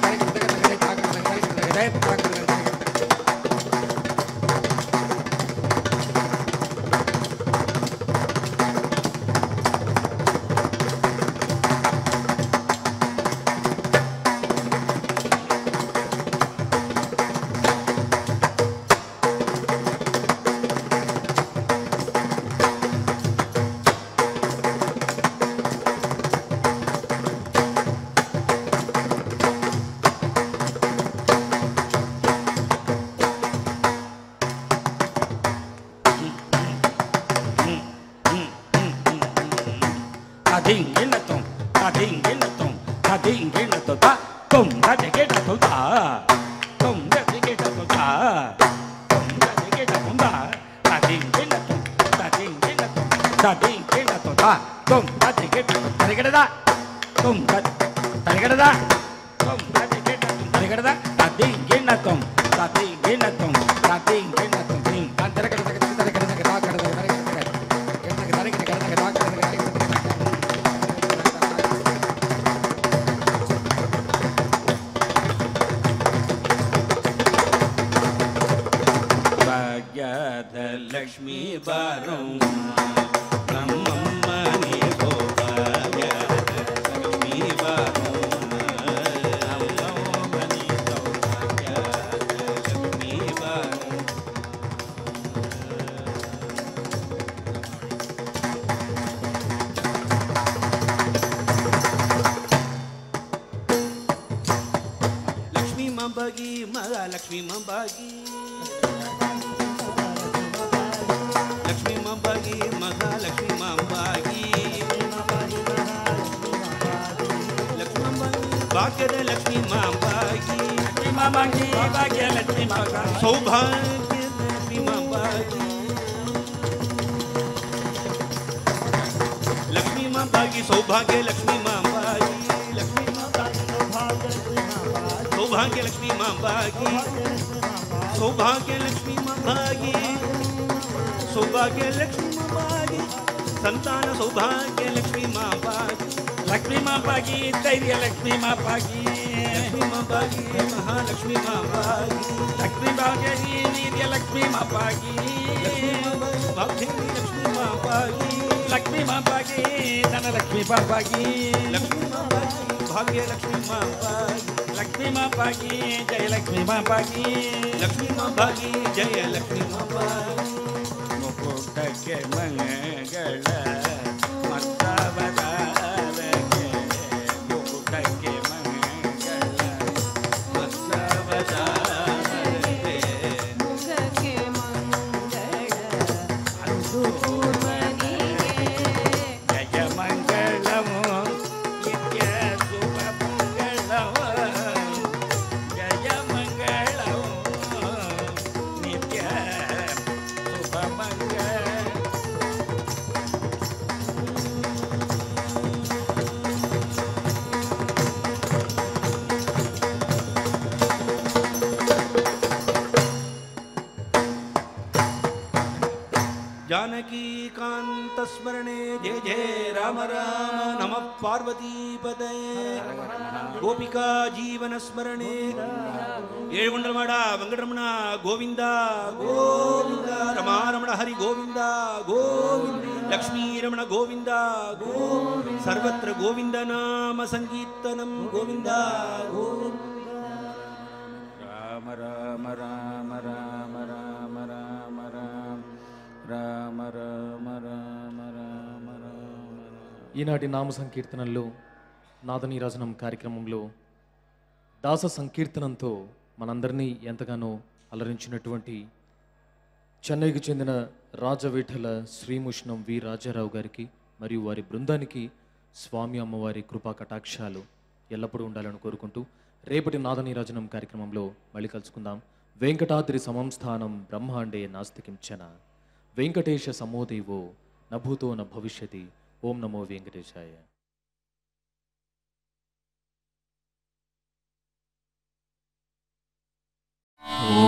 जानकीकान्तस्मरणे जय जय राम राम नमः पार्वतीपतये गोपिका जीवनस्मरणे ఏడుగుండలవాడ వెంకటరమణ గోవింద గోవింద రమారమణ హరి గోవింద గోవింద లక్ష్మీరమణ గోవింద గోవింద సర్వత్ర గోవింద నామ సంకీర్తనం గోవింద గోవింద రామ రామ రామ రామ రామ రామ రామ రామ రామ రామ రామ రామ. ఈనాటి నామ సంకీర్తనల్లో నాదనీరాజనం కార్యక్రమంలో దాస సంకీర్తనంతో మనందరినీ ఎంతగానో అలరించినటువంటి చెన్నైకి చెందిన రాజవిఠల శ్రీముష్ణం వి రాజారావు గారికి మరియు వారి బృందానికి స్వామి అమ్మవారి కృపా కటాక్షాలు ఎల్లప్పుడూ ఉండాలని కోరుకుంటూ రేపటి నాదనీరాజనం కార్యక్రమంలో మళ్ళీ కలుసుకుందాం. వెంకటాద్రి సమం స్థానం బ్రహ్మాండే నాస్తి కించన వెంకటేశ సమోదేవో నభూతో న భవిష్యతి. ఓం నమో వెంకటేశాయ. ఓ